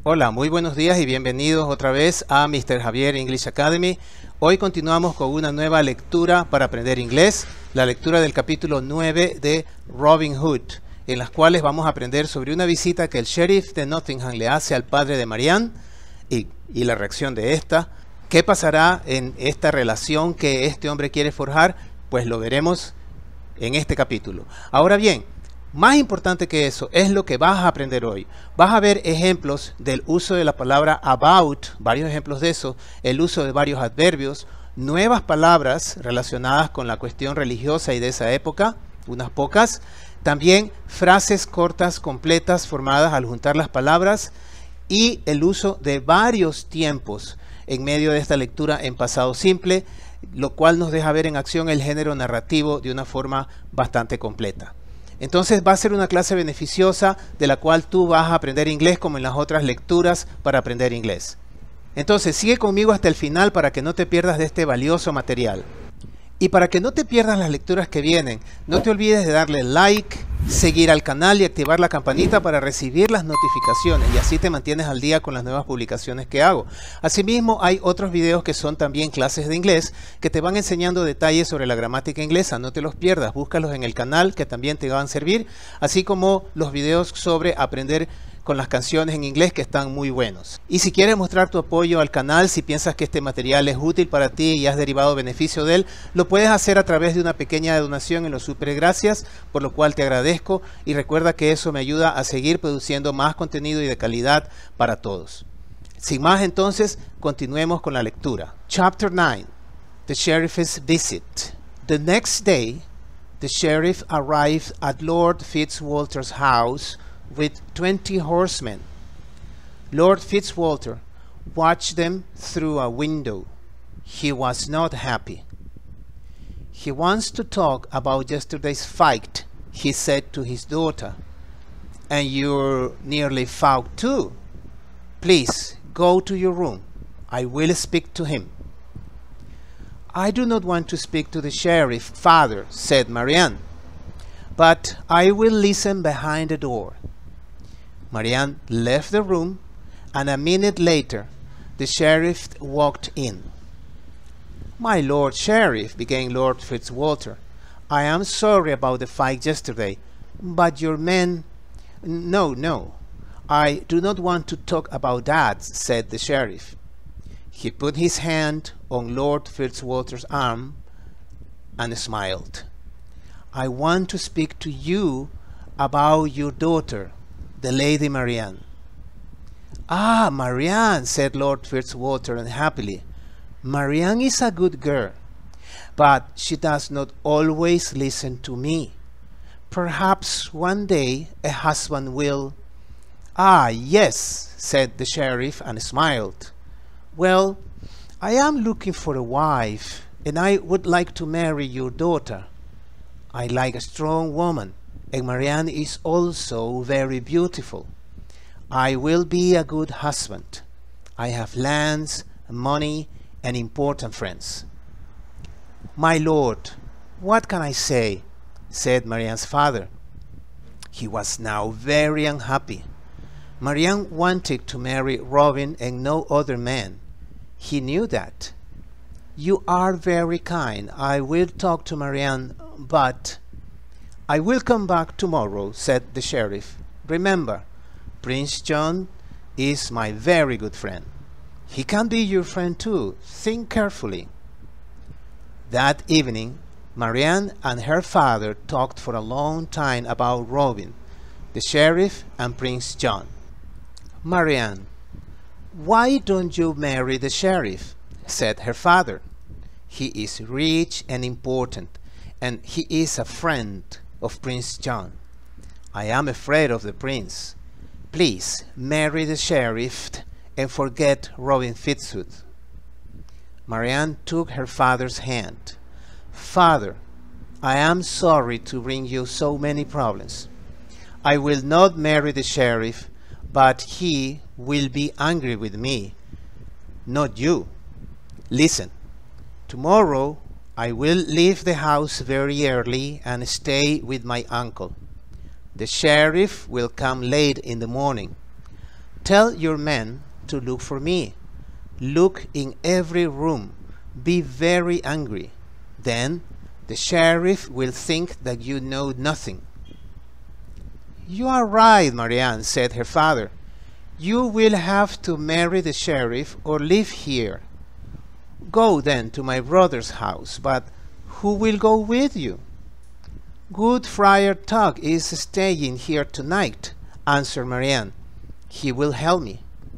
Hola, muy buenos días y bienvenidos otra vez a Mr. Javier English Academy. Hoy continuamos con una nueva lectura para aprender inglés, la lectura del capítulo 9 de Robin Hood, en las cuales vamos a aprender sobre una visita que el sheriff de Nottingham le hace al padre de Marianne y la reacción de esta. ¿Qué pasará en esta relación que este hombre quiere forjar? Pues lo veremos en este capítulo. Ahora bien, más importante que eso es lo que vas a aprender hoy. Vas a ver ejemplos del uso de la palabra about, varios ejemplos de eso, el uso de varios adverbios, nuevas palabras relacionadas con la cuestión religiosa y de esa época, unas pocas, también frases cortas, completas, formadas al juntar las palabras y el uso de varios tiempos en medio de esta lectura en pasado simple, lo cual nos deja ver en acción el género narrativo de una forma bastante completa. Entonces va a ser una clase beneficiosa de la cual tú vas a aprender inglés como en las otras lecturas para aprender inglés. Entonces sigue conmigo hasta el final para que no te pierdas de este valioso material. Y para que no te pierdas las lecturas que vienen, no te olvides de darle like, seguir al canal y activar la campanita para recibir las notificaciones y así te mantienes al día con las nuevas publicaciones que hago. Asimismo, hay otros videos que son también clases de inglés que te van enseñando detalles sobre la gramática inglesa. No te los pierdas, búscalos en el canal que también te van a servir, así como los videos sobre aprender con las canciones en inglés que están muy buenos. Y si quieres mostrar tu apoyo al canal, si piensas que este material es útil para ti y has derivado beneficio de él, lo puedes hacer a través de una pequeña donación en los super gracias, por lo cual te agradezco y recuerda que eso me ayuda a seguir produciendo más contenido y de calidad para todos. Sin más entonces, continuemos con la lectura. Chapter 9. The Sheriff's Visit. The next day, the sheriff arrived at Lord Fitzwalter's house with 20 horsemen. Lord Fitzwalter watched them through a window. He was not happy. "He wants to talk about yesterday's fight," he said to his daughter. "And you're nearly fogged too. Please go to your room. I will speak to him." "I do not want to speak to the sheriff, father," said Marianne, "but I will listen behind the door." Marianne left the room, and a minute later the sheriff walked in. "My Lord Sheriff," began Lord Fitzwalter, "I am sorry about the fight yesterday, but your men—" No, I do not want to talk about that," said the sheriff. He put his hand on Lord Fitzwalter's arm and smiled. "I want to speak to you about your daughter, the Lady Marianne." "Ah, Marianne," said Lord Fitzwalter unhappily. "Marianne is a good girl, but she does not always listen to me. Perhaps one day a husband will—" "Ah, yes," said the sheriff and smiled. "Well, I am looking for a wife, and I would like to marry your daughter. I like a strong woman, and Marianne is also very beautiful. I will be a good husband. I have lands, money, and important friends." "My lord, what can I say?" said Marianne's father. He was now very unhappy. Marianne wanted to marry Robin and no other man. He knew that. "You are very kind. I will talk to Marianne, but—" "I will come back tomorrow," said the sheriff. "Remember, Prince John is my very good friend. He can be your friend too. Think carefully." That evening, Marianne and her father talked for a long time about Robin, the sheriff, and Prince John. "Marianne, why don't you marry the sheriff?" said her father. "He is rich and important, and he is a friend of Prince John. I am afraid of the prince. Please marry the sheriff and forget Robin Fitzwood." Marianne took her father's hand. "Father, I am sorry to bring you so many problems. I will not marry the sheriff, but he will be angry with me, not you. Listen, tomorrow I will leave the house very early and stay with my uncle. The sheriff will come late in the morning. Tell your men to look for me. Look in every room. Be very angry. Then the sheriff will think that you know nothing. You are right, Marianne, said her father. You will have to marry the sheriff or live here. Go then to my brother's house, but who will go with you? Good Friar Tuck is staying here tonight, answered Marianne. He will help me.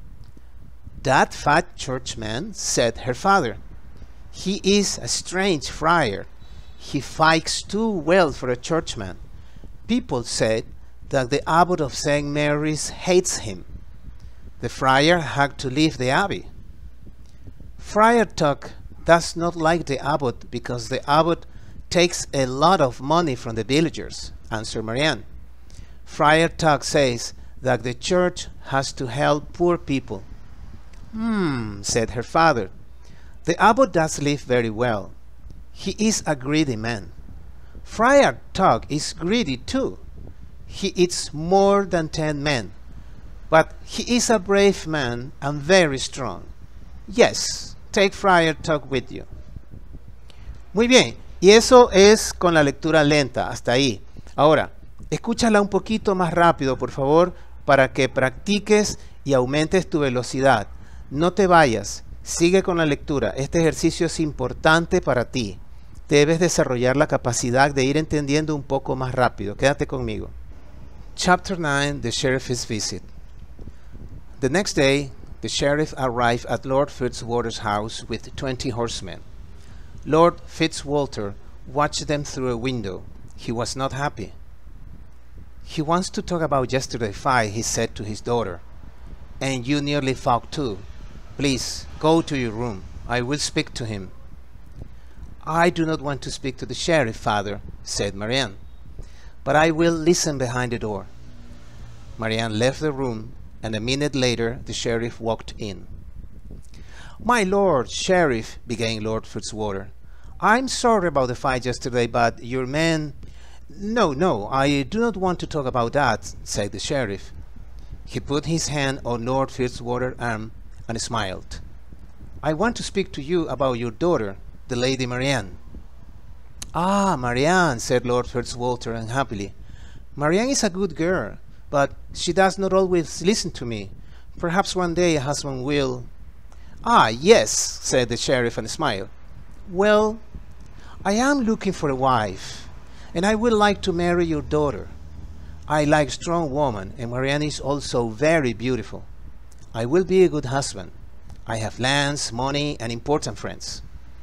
That fat churchman, said her father. He is a strange friar. He fights too well for a churchman. People said that the abbot of St. Mary's hates him. The friar had to leave the abbey. Friar Tuck does not like the abbot because the abbot takes a lot of money from the villagers, answered Marianne. Friar Tuck says that the church has to help poor people. Said her father. The abbot does live very well. He is a greedy man. Friar Tuck is greedy too. He eats more than 10 men. But he is a brave man and very strong. Yes, take Friar Tuck with you. Muy bien, y eso es con la lectura lenta, hasta ahí. Ahora, escúchala un poquito más rápido, por favor, para que practiques y aumentes tu velocidad. No te vayas, sigue con la lectura. Este ejercicio es importante para ti. Debes desarrollar la capacidad de ir entendiendo un poco más rápido. Quédate conmigo. Chapter 9, The Sheriff's Visit. The next day, the sheriff arrived at Lord Fitzwalter's house with 20 horsemen. Lord Fitzwalter watched them through a window. He was not happy. He wants to talk about yesterday's fight, he said to his daughter. And you nearly fought too. Please, go to your room. I will speak to him. I do not want to speak to the sheriff, father, said Marianne. But I will listen behind the door. Marianne left the room, and a minute later the sheriff walked in. My lord sheriff, began Lord Fitzwater, I'm sorry about the fight yesterday, but your men... No, I do not want to talk about that, said the sheriff. He put his hand on Lord Fitzwater's arm and smiled. I want to speak to you about your daughter, the Lady Marianne. Ah, Marianne, said Lord Fitzwalter unhappily. Marianne is a good girl, but she does not always listen to me. Perhaps one day a husband will... Ah, yes, said the sheriff and smiled. Well, I am looking for a wife, and I would like to marry your daughter. I like strong women, and Marianne is also very beautiful. I will be a good husband. I have lands, money, and important friends.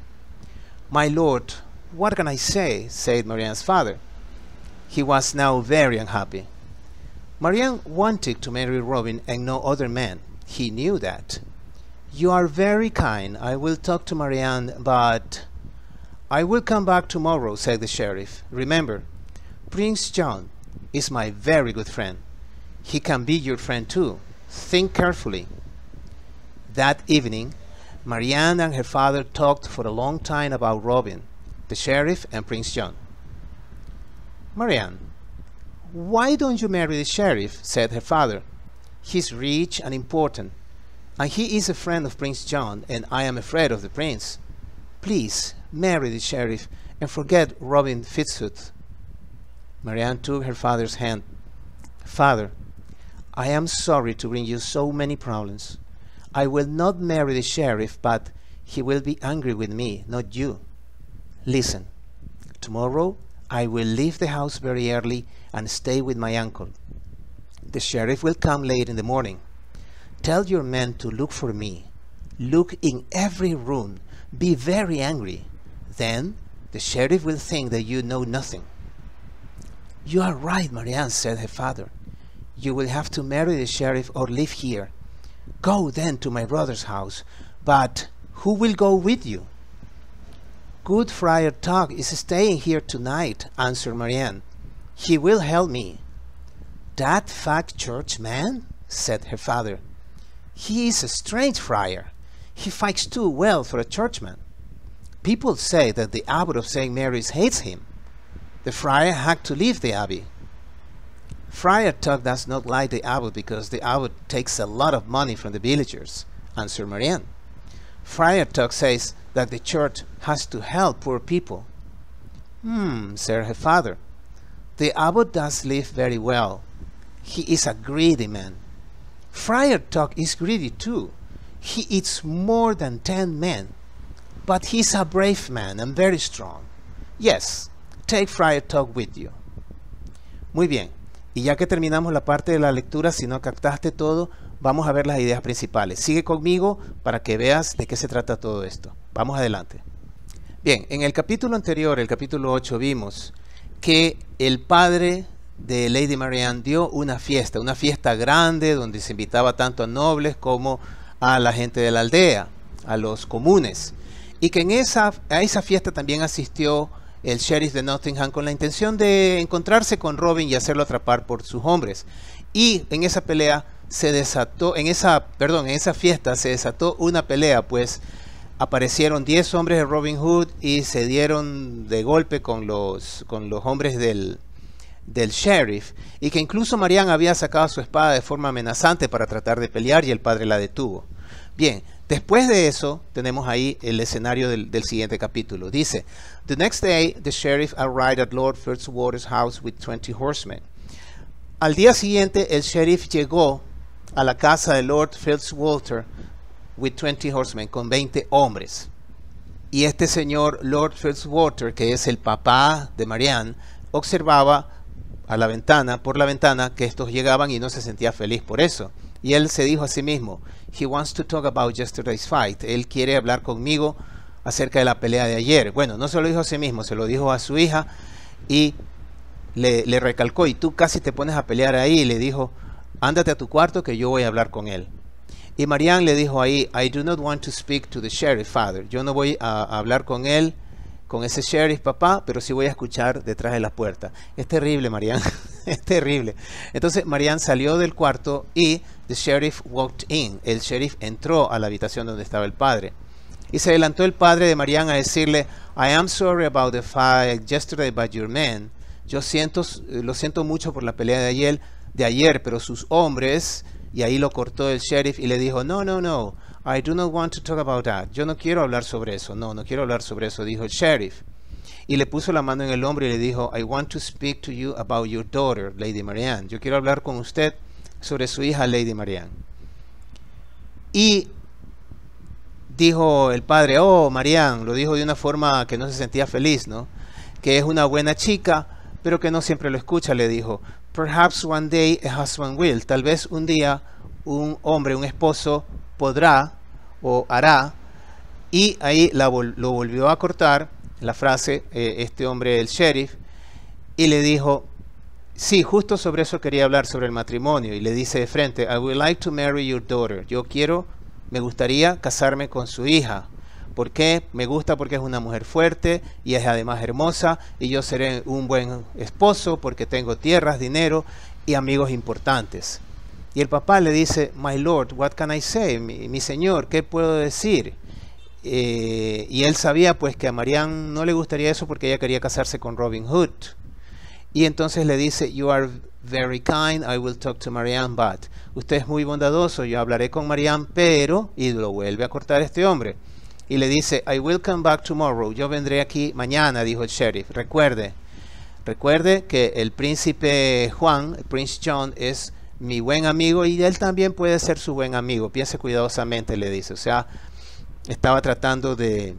My lord, what can I say? Said Marianne's father. He was now very unhappy. Marianne wanted to marry Robin and no other man. He knew that. You are very kind. I will talk to Marianne, but... I will come back tomorrow, said the sheriff. Remember, Prince John is my very good friend. He can be your friend too. Think carefully. That evening, Marianne and her father talked for a long time about Robin, the sheriff, and Prince John. Marianne, why don't you marry the sheriff? Said her father. He's rich and important, and he is a friend of Prince John, and I am afraid of the prince. Please marry the sheriff and forget Robin Fitzooth. Marianne took her father's hand. Father, I am sorry to bring you so many problems. I will not marry the sheriff, but he will be angry with me, not you. Listen, tomorrow I will leave the house very early and stay with my uncle. The sheriff will come late in the morning. Tell your men to look for me. Look in every room. Be very angry. Then the sheriff will think that you know nothing. You are right, Marianne, said her father. You will have to marry the sheriff or live here. Go then to my brother's house, but who will go with you? Good Friar Tuck is staying here tonight, answered Marianne. He will help me. That fat churchman? Said her father. He is a strange friar. He fights too well for a churchman. People say that the abbot of St. Mary's hates him. The friar had to leave the abbey. Friar Tuck does not like the abbot because the abbot takes a lot of money from the villagers, answered Marianne. Friar Tuck says that the church has to help poor people. Said her father. The abbot does live very well. He is a greedy man. Friar Tuck is greedy too. He eats more than 10 men. But he's a brave man and very strong. Yes, take Friar Tuck with you. Muy bien. Y ya que terminamos la parte de la lectura, si no captaste todo, vamos a ver las ideas principales. Sigue conmigo para que veas de qué se trata todo esto. Vamos adelante. Bien, en el capítulo anterior, el capítulo 8, vimos que el padre de Lady Marianne dio una fiesta grande donde se invitaba tanto a nobles como a la gente de la aldea, a los comunes. Y que a esa fiesta también asistió el sheriff de Nottingham con la intención de encontrarse con Robin y hacerlo atrapar por sus hombres. Y en esa pelea se desató, en esa fiesta se desató una pelea, pues aparecieron 10 hombres de Robin Hood y se dieron de golpe con los hombres del sheriff, y que incluso Marianne había sacado su espada de forma amenazante para tratar de pelear y el padre la detuvo. Bien, después de eso tenemos ahí el escenario del siguiente capítulo. Dice, The next day the sheriff arrived at Lord Fitzwater's house with 20 horsemen. Al día siguiente el sheriff llegó a la casa de Lord Fitzwater with 20 horsemen, con 20 hombres. Y este señor Lord Fitzwater, que es el papá de Marianne, observaba por la ventana que estos llegaban y no se sentía feliz por eso. Y él se dijo a sí mismo, he wants to talk about yesterday's fight. Él quiere hablar conmigo acerca de la pelea de ayer. Bueno, no se lo dijo a sí mismo, se lo dijo a su hija y le recalcó, y tú casi te pones a pelear ahí, y le dijo, ándate a tu cuarto que yo voy a hablar con él. Y Marianne le dijo ahí, I do not want to speak to the sheriff, father. Yo no voy a hablar con él, con ese sheriff, papá, pero sí voy a escuchar detrás de la puerta. Es terrible, Marianne, es terrible. Entonces Marianne salió del cuarto y the sheriff walked in. El sheriff entró a la habitación donde estaba el padre. Y se adelantó el padre de Marianne a decirle, I am sorry about the fight yesterday by your men. Lo siento mucho por la pelea de ayer, pero sus hombres... Y ahí lo cortó el sheriff y le dijo, no, I do not want to talk about that. Yo no quiero hablar sobre eso. No quiero hablar sobre eso, dijo el sheriff. Y le puso la mano en el hombro y le dijo, I want to speak to you about your daughter, Lady Marianne. Yo quiero hablar con usted sobre su hija, Lady Marianne. Y dijo el padre, oh, Marianne, lo dijo de una forma que no se sentía feliz, ¿no? Que es una buena chica, pero que no siempre lo escucha, le dijo. Perhaps one day a husband will. Tal vez un día un hombre, un esposo, podrá o hará. Y ahí lo volvió a cortar la frase, este hombre, el sheriff, y le dijo, sí, justo sobre eso quería hablar, sobre el matrimonio. Y le dice de frente, I would like to marry your daughter. Me gustaría casarme con su hija. ¿Por qué? Me gusta porque es una mujer fuerte y es además hermosa, y yo seré un buen esposo porque tengo tierras, dinero y amigos importantes. Y el papá le dice, my lord, what can I say? Mi señor, ¿qué puedo decir? Y él sabía pues que a Marianne no le gustaría eso porque ella quería casarse con Robin Hood. Y entonces le dice, you are very kind, I will talk to Marianne, but. Usted es muy bondadoso, yo hablaré con Marianne, pero... Y lo vuelve a cortar este hombre. Y le dice, I will come back tomorrow. Yo vendré aquí mañana, dijo el sheriff. Recuerde que el príncipe Juan, el Prince John, es mi buen amigo y él también puede ser su buen amigo. Piense cuidadosamente, le dice. O sea, estaba tratando de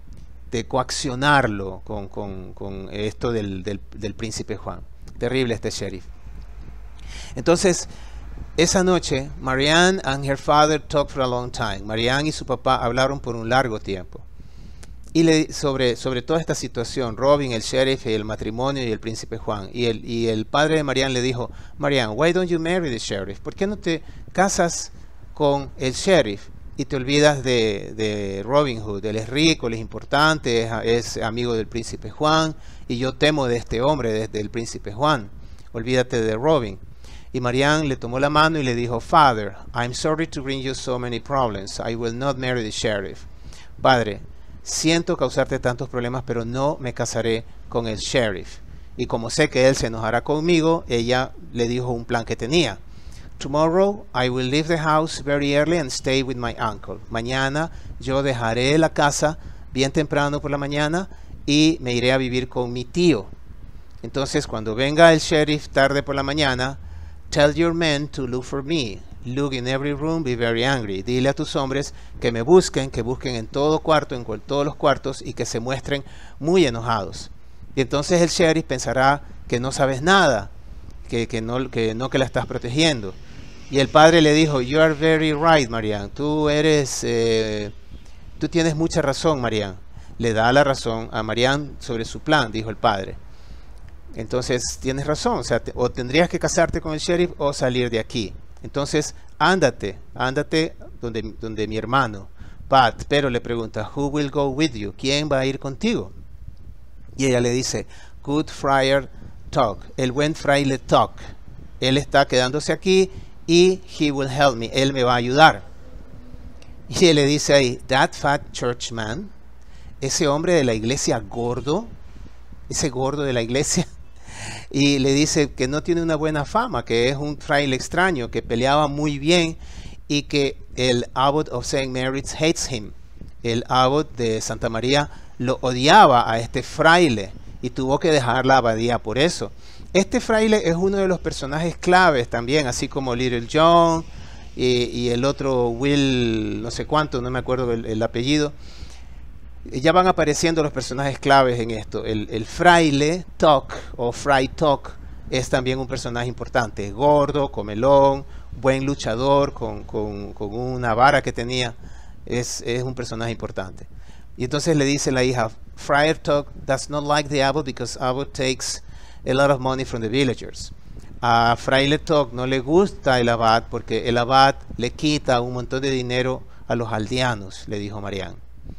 coaccionarlo con esto del príncipe Juan. Terrible este sheriff. Entonces, esa noche, Marianne and her father talked for a long time. Marianne y su papá hablaron por un largo tiempo. Y sobre toda esta situación, Robin, el sheriff, el matrimonio y el príncipe Juan. Y el padre de Marianne le dijo, Marianne, why don't you marry the sheriff? ¿Por qué no te casas con el sheriff y te olvidas de Robin Hood? Él es rico, él es importante, es amigo del príncipe Juan, y yo temo de este hombre, del príncipe Juan. Olvídate de Robin. Y Marianne le tomó la mano y le dijo, Father, I'm sorry to bring you so many problems. I will not marry the sheriff. Padre, siento causarte tantos problemas, pero no me casaré con el sheriff. y como sé que él se enojará conmigo, ella le dijo un plan que tenía. Tomorrow I will leave the house very early and stay with my uncle. Mañana yo dejaré la casa bien temprano por la mañana y me iré a vivir con mi tío. Entonces cuando venga el sheriff tarde por la mañana, tell your men to look for me. Look in every room, be very angry. Dile a tus hombres que me busquen, que busquen en todo cuarto, en todos los cuartos y que se muestren muy enojados. Y entonces el sheriff pensará que no sabes nada, que la estás protegiendo. Y el padre le dijo, you are very right, Marianne. Tú tienes mucha razón, Marianne. Le da la razón a Marianne sobre su plan, dijo el padre. Entonces, tienes razón. O sea, o tendrías que casarte con el sheriff o salir de aquí. Entonces, ándate donde mi hermano. Pero le pregunta, who will go with you? ¿Quién va a ir contigo? Y ella le dice, good friar Tuck. El buen fraile Tuck. Él está quedándose aquí y he will help me. Él me va a ayudar. Y él le dice ahí, that fat church man, ese hombre de la iglesia gordo, ese gordo de la iglesia, y le dice que no tiene una buena fama, que es un fraile extraño, que peleaba muy bien y que el abbot of St. Mary's hates him. El abbot de Santa María lo odiaba a este fraile y tuvo que dejar la abadía por eso. Este fraile es uno de los personajes claves también, así como Little John y el otro Will, no sé cuánto, no me acuerdo el apellido. Ya van apareciendo los personajes claves en esto. El fraile Tuck o Fray Tuck es también un personaje importante. Gordo, comelón, buen luchador con una vara que tenía. Es un personaje importante. Y entonces le dice la hija, Friar Tuck does not like the abbot because abbot takes a lot of money from the villagers. A Fraile Tuck no le gusta el abad porque el abad le quita un montón de dinero a los aldeanos, le dijo Marianne.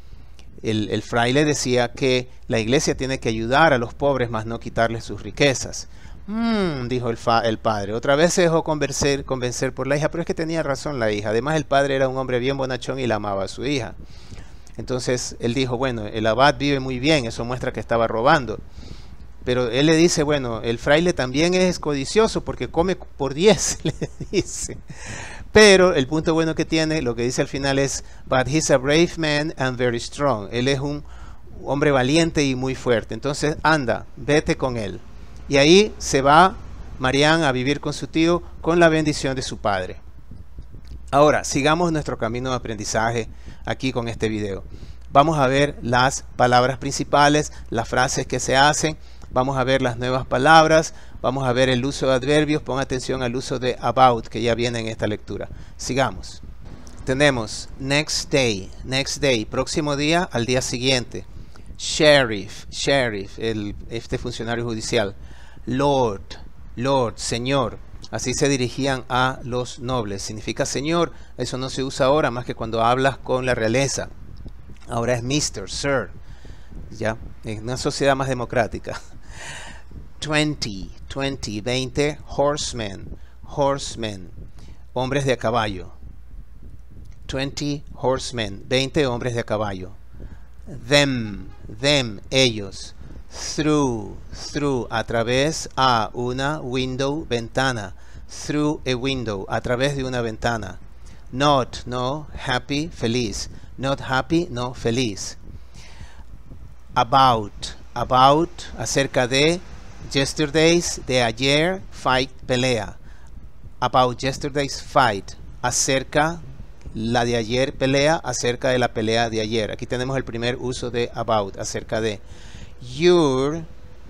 El fraile decía que la iglesia tiene que ayudar a los pobres, más no quitarles sus riquezas. Dijo el padre. Otra vez se dejó convencer por la hija, pero es que tenía razón la hija. Además el padre era un hombre bien bonachón y la amaba a su hija. Entonces él dijo, bueno, el abad vive muy bien, eso muestra que estaba robando. Pero él le dice, bueno, el fraile también es codicioso porque come por 10, le dice. Pero el punto bueno que tiene, lo que dice al final es, but he's a brave man and very strong. Él es un hombre valiente y muy fuerte. Entonces, anda, vete con él. Y ahí se va Marianne a vivir con su tío con la bendición de su padre. Ahora, sigamos nuestro camino de aprendizaje aquí con este video. Vamos a ver las palabras principales, las frases que se hacen. Vamos a ver las nuevas palabras, vamos a ver el uso de adverbios. Pon atención al uso de about que ya viene en esta lectura. Sigamos. Tenemos next day, próximo día, al día siguiente. Sheriff, este funcionario judicial. Lord, señor. Así se dirigían a los nobles. Significa señor. Eso no se usa ahora más que cuando hablas con la realeza. Ahora es Mr., Sir. Ya, en una sociedad más democrática. 20, horsemen, hombres de a caballo. 20 horsemen, 20 hombres de a caballo. Them, ellos. Through, a través a una window, ventana. Through a window, a través de una ventana. Not, no, happy, feliz. Not happy, no, feliz. About, acerca de. Yesterday's, de ayer, fight, pelea. About yesterday's fight, acerca, la de ayer, pelea, acerca de la pelea de ayer. Aquí tenemos el primer uso de about, acerca de. Your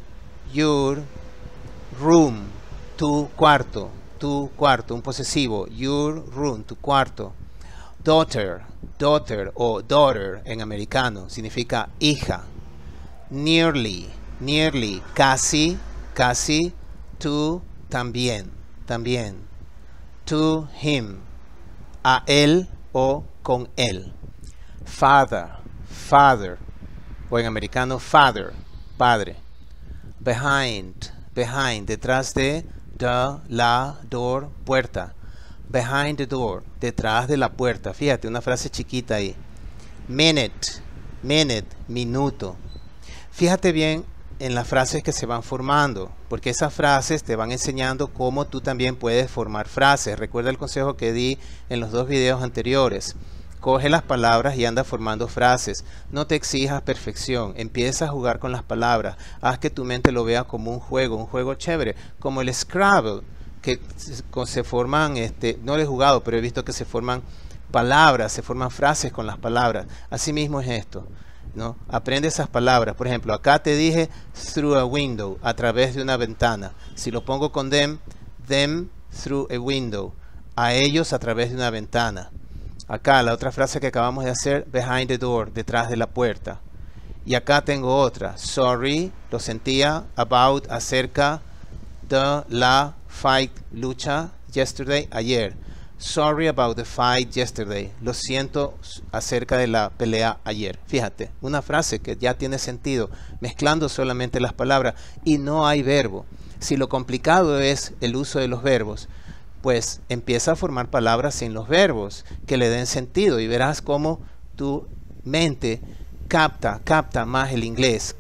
room, tu cuarto, un posesivo. Your room, tu cuarto. Daughter o daughter en americano significa hija. Nearly, casi, to, también. To him, a él o con él. Father, o en americano father, padre. Behind, detrás de, la, door, puerta. Behind the door, detrás de la puerta. Fíjate, una frase chiquita ahí. Minute, minuto. Fíjate bien en las frases que se van formando, porque esas frases te van enseñando cómo tú también puedes formar frases. Recuerda el consejo que di en los 2 videos anteriores. Coge las palabras y anda formando frases. No te exijas perfección. Empieza a jugar con las palabras. Haz que tu mente lo vea como un juego chévere, como el Scrabble, que se forman, no lo he jugado, pero he visto que se forman palabras, se forman frases con las palabras. Así mismo es esto, ¿no? Aprende esas palabras. Por ejemplo, acá te dije through a window, a través de una ventana. Si lo pongo con them through a window, a ellos a través de una ventana. Acá la otra frase que acabamos de hacer, behind the door, detrás de la puerta. Y acá tengo otra, sorry, lo sentía, about, acerca, the, la, fight, lucha, yesterday, ayer. Sorry about the fight yesterday. Lo siento acerca de la pelea ayer. Fíjate, una frase que ya tiene sentido, mezclando solamente las palabras y no hay verbo. Si lo complicado es el uso de los verbos, pues empieza a formar palabras sin los verbos que le den sentido y verás cómo tu mente capta más el inglés,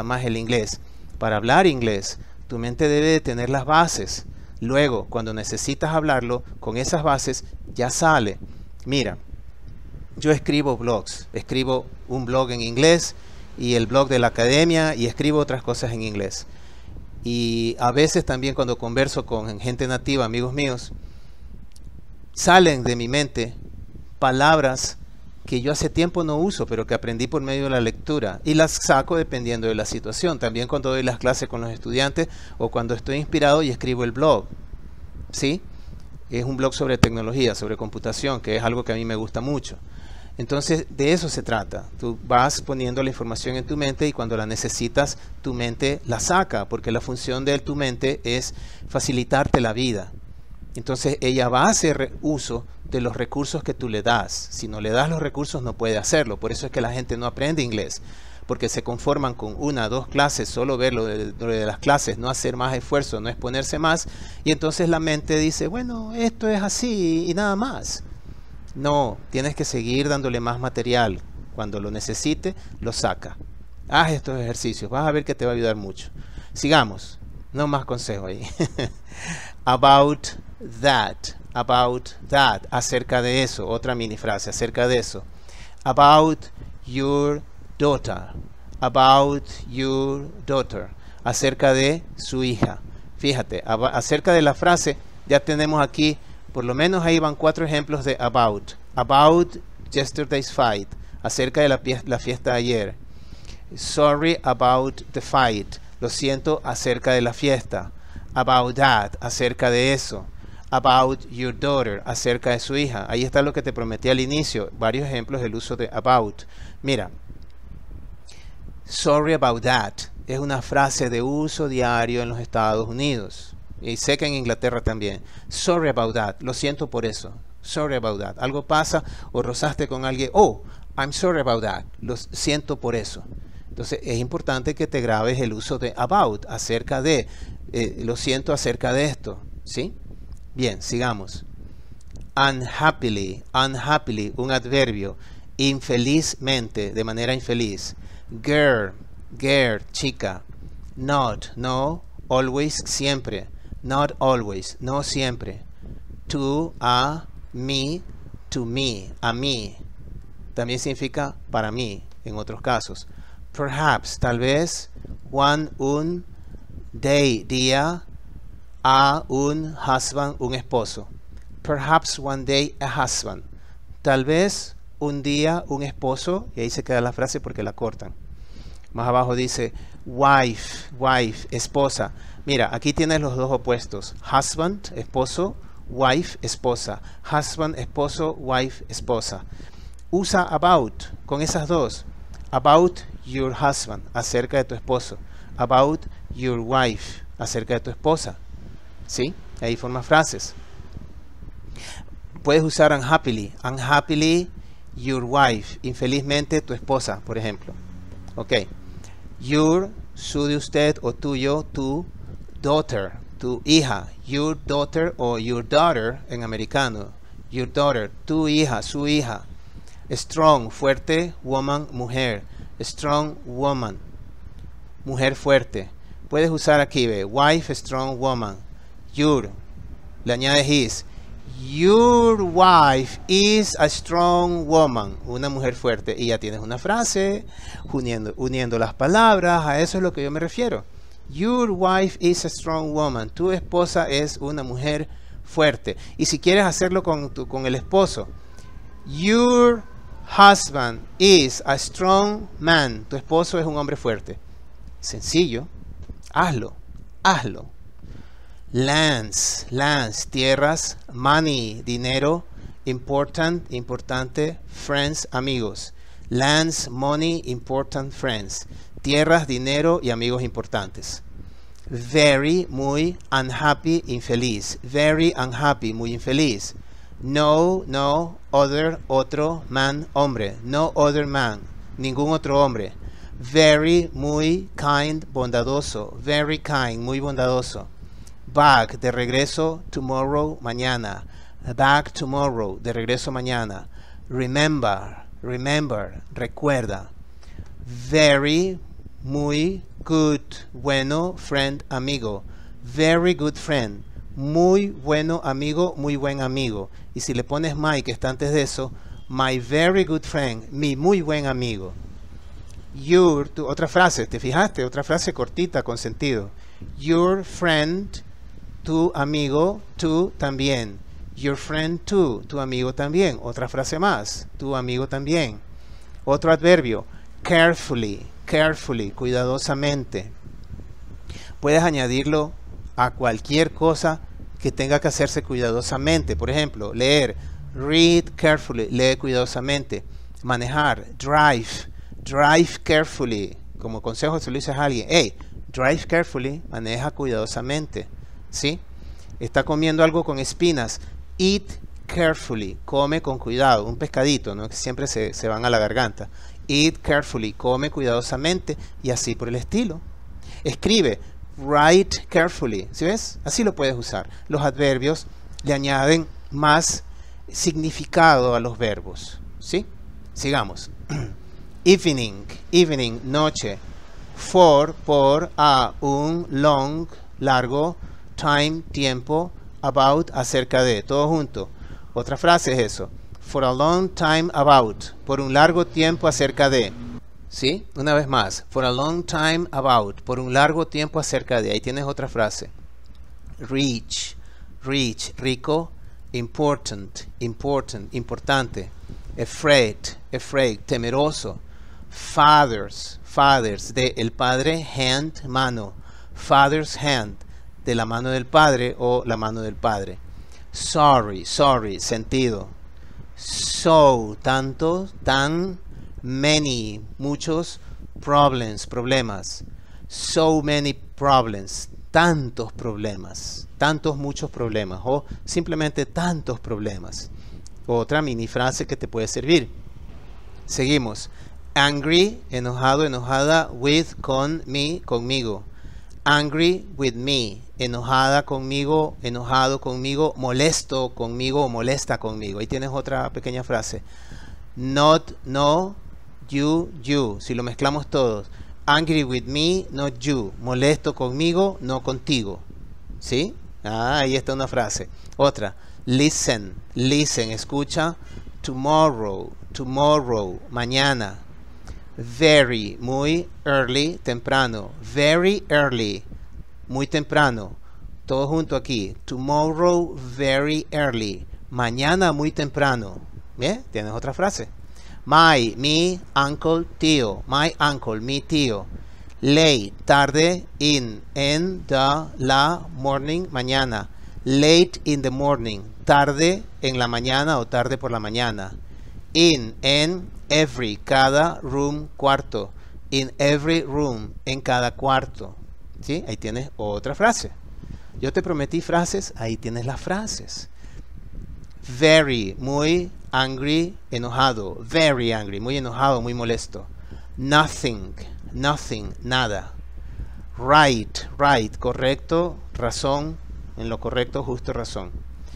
Para hablar inglés, tu mente debe de tener las bases. Luego, cuando necesitas hablarlo, con esas bases ya sale. Mira, yo escribo blogs, escribo un blog en inglés y el blog de la academia y escribo otras cosas en inglés. Y a veces también cuando converso con gente nativa, amigos míos, salen de mi mente palabras que yo hace tiempo no uso, pero que aprendí por medio de la lectura y las saco dependiendo de la situación. También cuando doy las clases con los estudiantes o cuando estoy inspirado y escribo el blog. ¿Sí? Es un blog sobre tecnología, sobre computación, que es algo que a mí me gusta mucho. Entonces, de eso se trata. Tú vas poniendo la información en tu mente y cuando la necesitas, tu mente la saca, porque la función de tu mente es facilitarte la vida. Entonces, ella va a hacer uso de los recursos que tú le das. Si no le das los recursos, no puede hacerlo. Por eso es que la gente no aprende inglés, porque se conforman con 1 o 2 clases, solo ver lo de las clases, no hacer más esfuerzo, no exponerse más. Y entonces la mente dice, bueno, esto es así y nada más. No, tienes que seguir dándole más material. Cuando lo necesite, lo saca. Haz estos ejercicios, vas a ver que te va a ayudar mucho. Sigamos, no más consejo ahí. About that, acerca de eso, otra mini frase, acerca de eso. About your daughter, acerca de su hija. Fíjate, acerca de la frase, ya tenemos aquí, por lo menos ahí van 4 ejemplos de about. About yesterday's fight, acerca de la fiesta de ayer. Sorry about the fight, lo siento acerca de la fiesta. About that, acerca de eso. About your daughter, acerca de su hija. Ahí está lo que te prometí al inicio, varios ejemplos del uso de about. Mira, sorry about that es una frase de uso diario en los Estados Unidos. Y sé que en Inglaterra también. Sorry about that, lo siento por eso. Sorry about that. Algo pasa o rozaste con alguien. Oh, I'm sorry about that. Lo siento por eso. Entonces es importante que te grabes el uso de about, acerca de. Lo siento acerca de esto. ¿Sí? Bien, sigamos. Unhappily, un adverbio. Infelizmente, de manera infeliz. Girl, chica. Not, no. Always, siempre. Not always, no siempre. To, a, me, to me, a mí. También significa para mí, en otros casos. Perhaps, tal vez. One, un. Day, día. A, un husband, un esposo. Perhaps one day a husband. Tal vez un día un esposo. Y ahí se queda la frase porque la cortan. Más abajo dice wife, esposa. Mira, aquí tienes los dos opuestos. Husband, esposo. Wife, esposa. Husband, esposo. Wife, esposa. Usa about con esas dos. About your husband, acerca de tu esposo. About your wife, acerca de tu esposa. ¿Sí? Ahí forma frases. Puedes usar unhappily your wife, infelizmente tu esposa, por ejemplo. Ok. Your, su de usted o tuyo, tu daughter, tu hija. Your daughter o your daughter en americano. Your daughter, tu hija, su hija. Strong, fuerte, woman, mujer. Strong woman. mujer fuerte. Puedes usar aquí, ve, wife, strong woman. Your, le añades is. Your wife is a strong woman. Una mujer fuerte. Y ya tienes una frase, uniendo las palabras. A eso es lo que yo me refiero. Your wife is a strong woman. Tu esposa es una mujer fuerte. Y si quieres hacerlo con el esposo. Your husband is a strong man. Tu esposo es un hombre fuerte. Sencillo. Hazlo. Lands, tierras, money, dinero, important, importante, friends, amigos. Lands, money, important, friends. Tierras, dinero y amigos importantes. Very, muy, unhappy, infeliz. Very unhappy, muy infeliz. No, other, otro, man, hombre. No other man, ningún otro hombre. Very, muy, kind, bondadoso. Very kind, muy bondadoso. Back, de regreso, tomorrow, mañana. Back tomorrow, de regreso mañana. Remember, recuerda. Very, muy, good, bueno, friend, amigo. Very good friend. Muy bueno amigo, muy buen amigo. Y si le pones my, que está antes de eso, my very good friend, mi muy buen amigo. Your, otra frase, ¿te fijaste? Otra frase cortita, con sentido. Your friend, tu amigo, tú también. Your friend too, tu amigo también. Otra frase más, tu amigo también. Otro adverbio, carefully, cuidadosamente. Puedes añadirlo a cualquier cosa que tenga que hacerse cuidadosamente. Por ejemplo, leer, read carefully, lee cuidadosamente. Manejar, drive carefully. Como consejo se lo dices a alguien, hey, drive carefully, maneja cuidadosamente. ¿Sí? Está comiendo algo con espinas. Eat carefully, come con cuidado. Un pescadito, ¿no? Que siempre se van a la garganta. Eat carefully, come cuidadosamente y así por el estilo. Escribe, write carefully. ¿Sí ves? Así lo puedes usar. Los adverbios le añaden más significado a los verbos. ¿Sí? Sigamos. Evening, noche. For, por, a, un, long, largo, time, tiempo, about, acerca de, todo junto. Otra frase es eso. For a long time about, por un largo tiempo acerca de. ¿Sí? Una vez más. For a long time about, por un largo tiempo acerca de. Ahí tienes otra frase. Rich, rico, important, importante. Afraid, temeroso. Fathers, de el padre, hand, mano. Father's hand, de la mano del padre o la mano del padre. Sorry, sentido. So, tanto, tan, many, muchos, problemas. So many problems, tantos problemas. Tantos, muchos problemas. O simplemente tantos problemas. Otra mini frase que te puede servir. Seguimos. Angry, enojado, enojada, with, con, me, conmigo. Angry with me, enojada conmigo, enojado conmigo, molesto conmigo o molesta conmigo. Ahí tienes otra pequeña frase. Not, no, you. Si lo mezclamos todos. Angry with me, not you. Molesto conmigo, no contigo. ¿Sí? Ahí está una frase. Otra. Listen, escucha. Tomorrow, mañana. Very, muy, early, temprano. Very early, muy temprano. Todo junto aquí. Tomorrow, very early. Mañana, muy temprano. ¿Bien? Tienes otra frase. My, mi, uncle, tío. My uncle, mi tío. Late, tarde. In, la, morning, mañana. Late in the morning. Tarde en la mañana o tarde por la mañana. In, en, every, cada, room, cuarto. In every room, en cada cuarto. ¿Sí? Ahí tienes otra frase. Yo te prometí frases, ahí tienes las frases. Very, muy angry, enojado. Very angry, muy enojado, muy molesto. Nothing, nada. Right, correcto, razón, en lo correcto, justo, razón.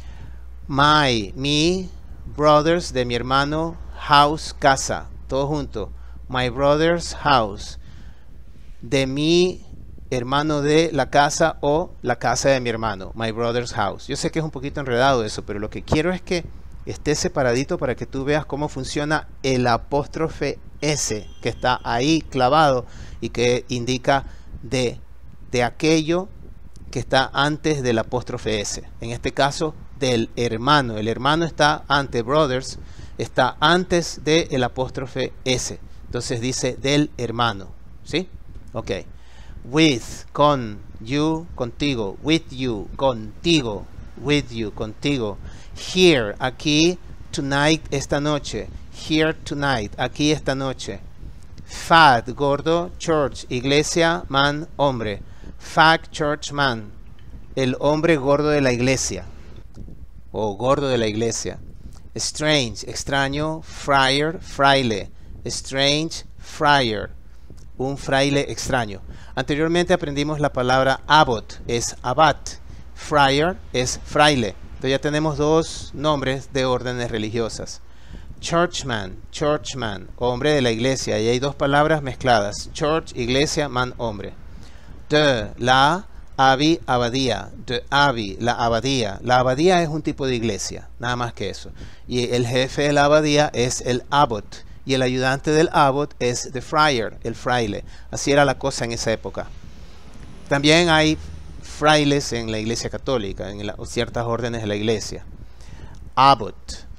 My, mi, brothers, de mi hermano, house, casa, todo junto. My brother's house. de mi hermano de la casa o la casa de mi hermano, my brother's house. Yo sé que es un poquito enredado eso, pero lo que quiero es que esté separadito para que tú veas cómo funciona el apóstrofe S que está ahí clavado y que indica de aquello que está antes del apóstrofe S. En este caso, del hermano. El hermano está ante brothers, está antes del apóstrofe S. Entonces dice del hermano. ¿Sí? Ok. With, con, you, contigo. With you, contigo. With you, contigo. Here, aquí, tonight, esta noche. Here tonight, aquí esta noche. Fat, gordo, church, iglesia, man, hombre. Fat church man, el hombre gordo de la iglesia o gordo de la iglesia. Strange, extraño, friar, fraile. Strange, friar, un fraile extraño. Anteriormente aprendimos la palabra abbot, es abad. Friar es fraile. Entonces ya tenemos dos nombres de órdenes religiosas. Churchman, churchman, hombre de la iglesia. Y hay dos palabras mezcladas. Church, iglesia, man, hombre. De la abadía, de la abadía. La abadía es un tipo de iglesia, nada más que eso. Y el jefe de la abadía es el abbot. Y el ayudante del abbot es the friar, el fraile. Así era la cosa en esa época. También hay frailes en la iglesia católica, en ciertas órdenes de la iglesia. Abbot,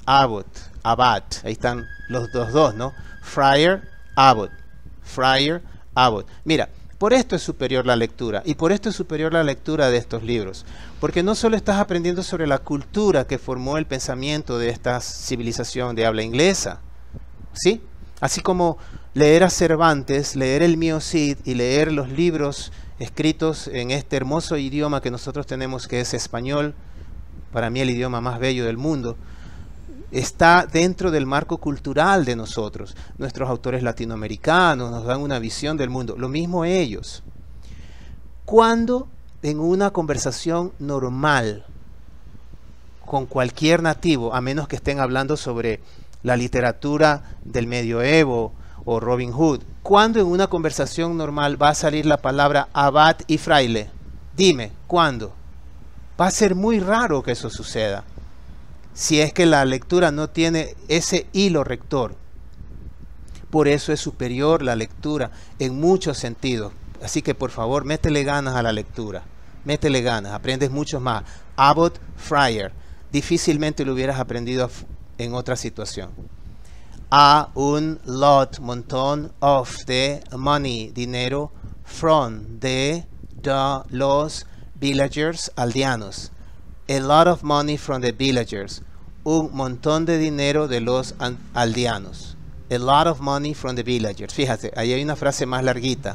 abad. Ahí están los dos, ¿no? Friar, abbot. Friar, abbot. Mira. Por esto es superior la lectura, y por esto es superior la lectura de estos libros, porque no solo estás aprendiendo sobre la cultura que formó el pensamiento de esta civilización de habla inglesa, ¿sí? Así como leer a Cervantes, leer el Mío Cid y leer los libros escritos en este hermoso idioma que nosotros tenemos, que es español, para mí el idioma más bello del mundo, está dentro del marco cultural de nosotros. Nuestros autores latinoamericanos nos dan una visión del mundo. Lo mismo ellos. Cuando en una conversación normal con cualquier nativo, a menos que estén hablando sobre la literatura del medioevo o Robin Hood, ¿cuándo en una conversación normal va a salir la palabra abad y fraile? Dime, ¿cuándo? Va a ser muy raro que eso suceda. Si es que la lectura no tiene ese hilo rector. Por eso es superior la lectura en muchos sentidos. Así que por favor, métele ganas a la lectura. Métele ganas, aprendes mucho más. Abbot, friar. Difícilmente lo hubieras aprendido en otra situación. A un lot, montón, of, de, money, dinero, from, de, los, villagers, aldeanos. A lot of money from the villagers. Un montón de dinero de los aldeanos. A lot of money from the villagers. Fíjate, ahí hay una frase más larguita.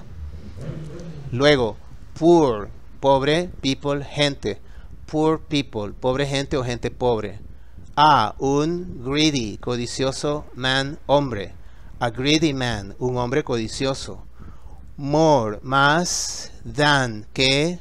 Luego, poor, pobre, people, gente. Poor people, pobre gente o gente pobre. A, un greedy, codicioso man, hombre. A greedy man, un hombre codicioso. More, más, than, que,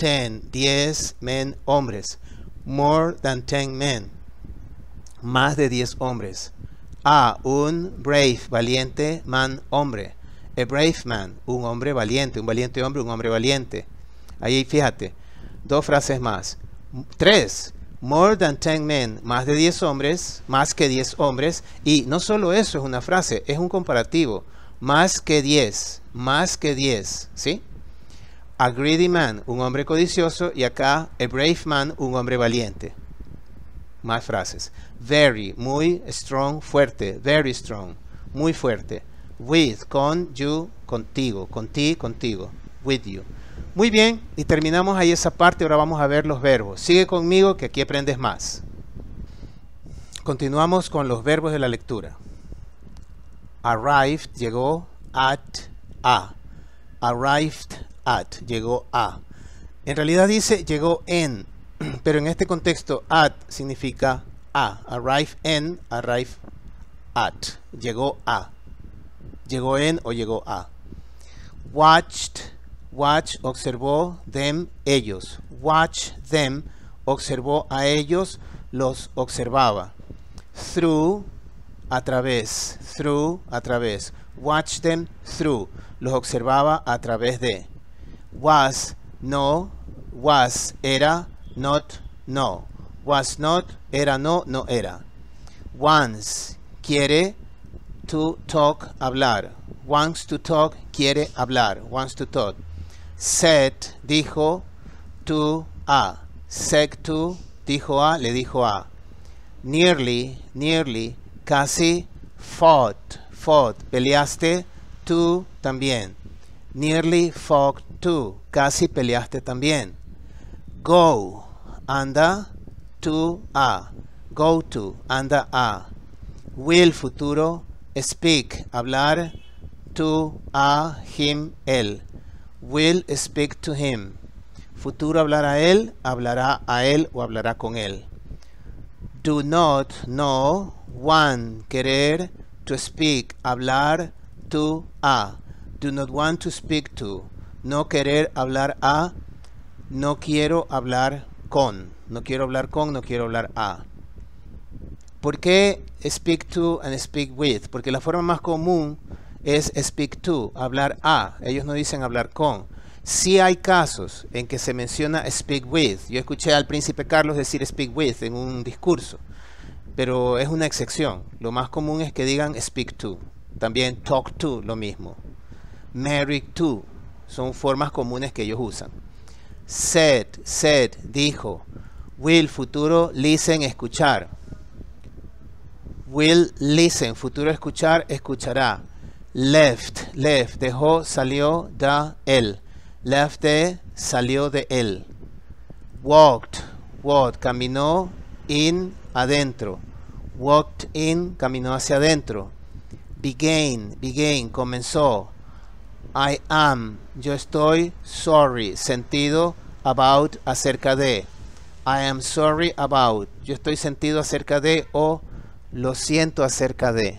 10 men, hombres. More than 10 men. Más de 10 hombres. A, un brave, valiente man, hombre. A brave man, un hombre valiente. Un valiente hombre, un hombre valiente. Ahí fíjate. Dos frases más. 3. More than 10 men. Más de 10 hombres. Más que 10 hombres. Y no solo eso es una frase, es un comparativo. Más que 10. Más que 10. ¿Sí? A greedy man, un hombre codicioso, y acá a brave man, un hombre valiente. Más frases. Very, muy, strong, fuerte. Very strong, muy fuerte. With, con, you, contigo. Contigo. With you. Muy bien, y terminamos ahí esa parte. Ahora vamos a ver los verbos. Sigue conmigo que aquí aprendes más. Continuamos con los verbos de la lectura. Arrived, llegó, at, a. Arrived at, llegó a. En realidad dice llegó en, pero en este contexto at significa a. Arrive en, arrive at, llegó a. Llegó en o llegó a. Watched, watch, observó, them, ellos. Watch them, observó a ellos, los observaba. Through, a través. Through, a través. Watch them through. Los observaba a través de. Was, no. Was, era. Not, no. Was not, era no, no era. Wants, quiere. To talk, hablar. Wants to talk, quiere hablar. Wants to talk. Said, dijo. To, a. Said to, dijo a, le dijo a. Nearly, nearly, casi. Fought, fought, peleaste. To, también. Nearly fought to, casi peleaste también. Go, anda. To, a. Go to, anda a. Will, futuro. Speak, hablar. To, a, him, él. Will speak to him. Futuro, hablar a él, hablará a él o hablará con él. Do not, no. Want, querer. To speak, hablar. To, a. Do not want to speak to. No querer hablar a. No quiero hablar con. No quiero hablar con, no quiero hablar a. ¿Por qué speak to and speak with? Porque la forma más común es speak to, hablar a. Ellos no dicen hablar con. Sí hay casos en que se menciona speak with. Yo escuché al príncipe Carlos decir speak with en un discurso, pero es una excepción. Lo más común es que digan speak to. También talk to, lo mismo. Marry to, son formas comunes que ellos usan. Said, said, dijo. Will, futuro, listen, escuchar. Will listen, futuro escuchar, escuchará. Left, left, dejó, salió, da, él. Left de, salió de él. Walked, walked, caminó, in, adentro. Walked in, caminó hacia adentro. Began, began, comenzó. I am, yo estoy, sorry, sentido, about, acerca de. I am sorry about, yo estoy sentido acerca de o lo siento acerca de.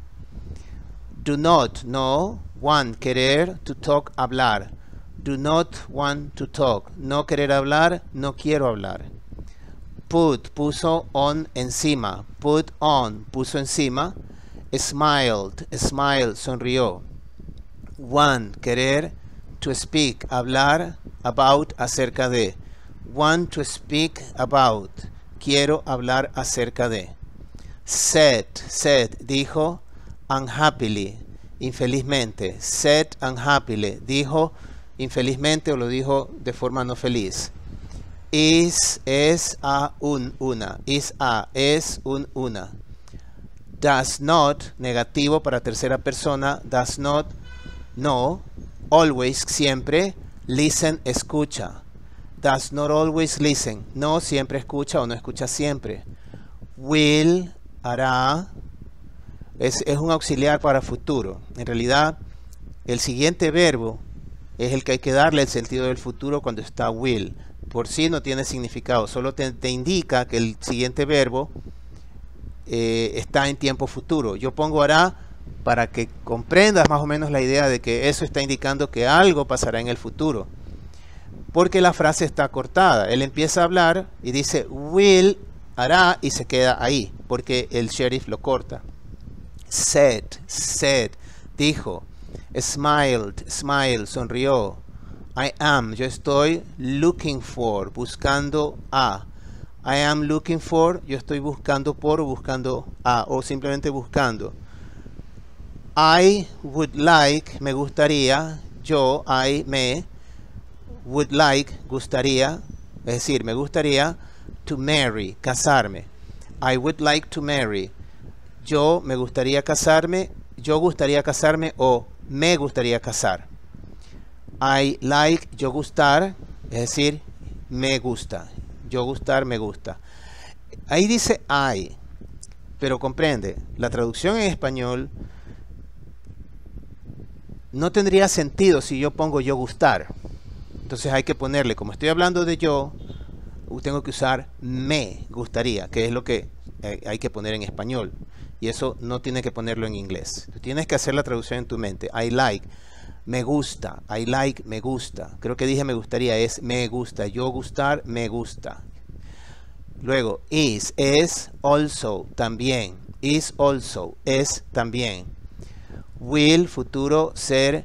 Do not, no. Want, querer. To talk, hablar. Do not want to talk. No querer hablar, no quiero hablar. Put, puso on, encima. Put on, puso encima. Smiled, smiled, sonrió. Want, querer. To speak, hablar. About, acerca de. Want to speak about. Quiero hablar acerca de. Said, said, dijo. Unhappily, infelizmente. Said unhappily, dijo infelizmente o lo dijo de forma no feliz. Is, es, a, una. Is, a, es, una. Does not, negativo para tercera persona. Does not, no. Always, siempre. Listen, escucha. Does not always listen. No siempre escucha o no escucha siempre. Will, hará. Es un auxiliar para futuro. En realidad, el siguiente verbo es el que hay que darle el sentido del futuro cuando está will. Por sí no tiene significado, solo te indica que el siguiente verbo está en tiempo futuro. Yo pongo hará para que comprendas más o menos la idea de que eso está indicando que algo pasará en el futuro. Porque la frase está cortada. Él empieza a hablar y dice will, hará, y se queda ahí, porque el sheriff lo corta. Said, said, dijo. Smiled, smiled, sonrió. I am, yo estoy. Looking for, buscando a. I am looking for, yo estoy buscando por o buscando a, o simplemente buscando. I would like, me gustaría. Yo, I, me. Would like, gustaría. Es decir, me gustaría. To marry, casarme. I would like to marry. Yo me gustaría casarme. Yo gustaría casarme o me gustaría casar. I like, yo gustar, es decir, me gusta. Yo gustar, me gusta. Ahí dice I, pero comprende, la traducción en español no tendría sentido si yo pongo yo gustar. Entonces hay que ponerle, como estoy hablando de yo, tengo que usar me gustaría, que es lo que hay que poner en español. Y eso no tiene que ponerlo en inglés. Tú tienes que hacer la traducción en tu mente. I like, me gusta. I like, me gusta. Creo que dije me gustaría, es me gusta. Yo gustar, me gusta. Luego, is, es, also, también. is also, es también. Will, futuro, ser,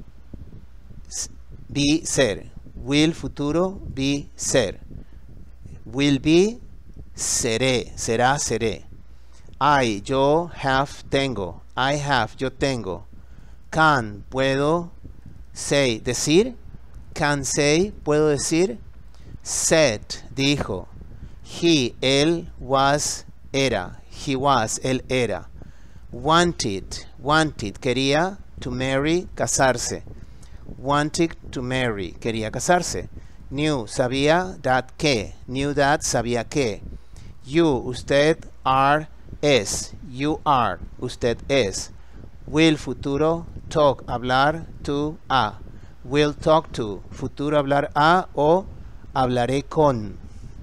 be, ser. Will, futuro, be, ser. Will be, seré, será, seré. I, yo, have, tengo. I have, yo tengo. Can, puedo. Say, decir. Can say, puedo decir. Said, dijo. He, él, was, era. He was, él era. Wanted, wanted, quería. To marry, casarse. Wanted to marry, quería casarse. Knew, sabía. That, que. Knew that, sabía que. You, usted. Are, es. You are, usted es. Will, futuro. Talk, hablar. To, a. Will talk to, futuro, hablar a o hablaré con.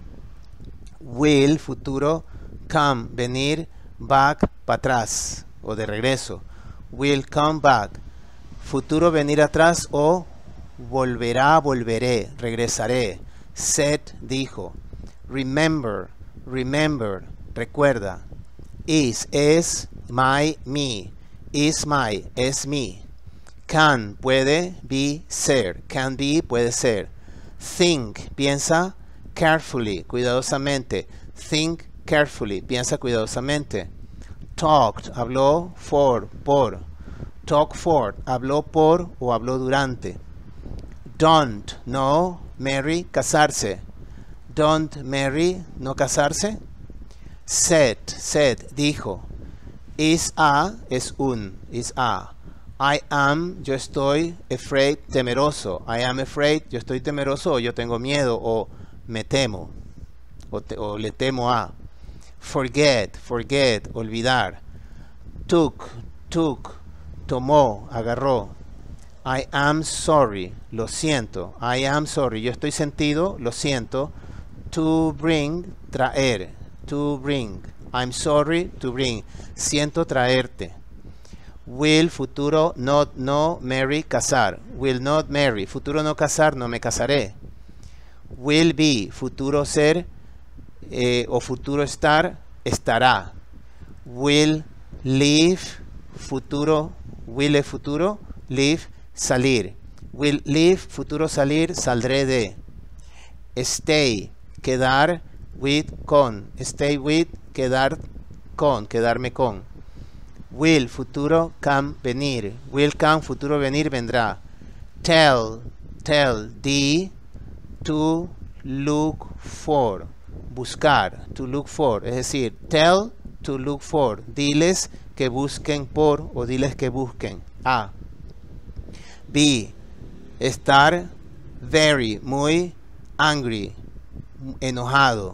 Will, futuro. Come, venir. Back, para atrás o de regreso. Will come back. Futuro, venir atrás o volverá, volveré, regresaré. Said, dijo. Remember, remember, recuerda. Is, es. My, me. Is my, es mi. Can, puede. Be, ser. Can be, puede ser. Think, piensa. Carefully, cuidadosamente. Think carefully, piensa cuidadosamente. Talked, habló. For, por. Talk for, habló por o habló durante. Don't, no. Marry, casarse. Don't marry, no casarse. Said, said, dijo. Is a, es un. Is a. I am, yo estoy. Afraid, temeroso. I am afraid, yo estoy temeroso o yo tengo miedo o me temo o le temo a. Forget, forget, olvidar. Took, took, tomó, agarró. I am sorry, lo siento. I am sorry, yo estoy sentido, lo siento. To bring, traer. To bring. I'm sorry, to bring. Siento traerte. Will, futuro, not, no, marry, casar. Will not marry, futuro no casar, no me casaré. Will be, futuro ser o futuro estar, estará. Will leave, futuro, will es futuro, leave, salir. Will leave, futuro salir, saldré de. Stay, quedar, with, con. Stay with, quedar con, quedarme con. Will, futuro, come, venir. Will come, futuro, venir, vendrá. Tell, tell, di, to look for, buscar, to look for. Es decir, tell, to look for. Diles que busquen por o diles que busquen. A. Be, estar, very, muy, angry, enojado.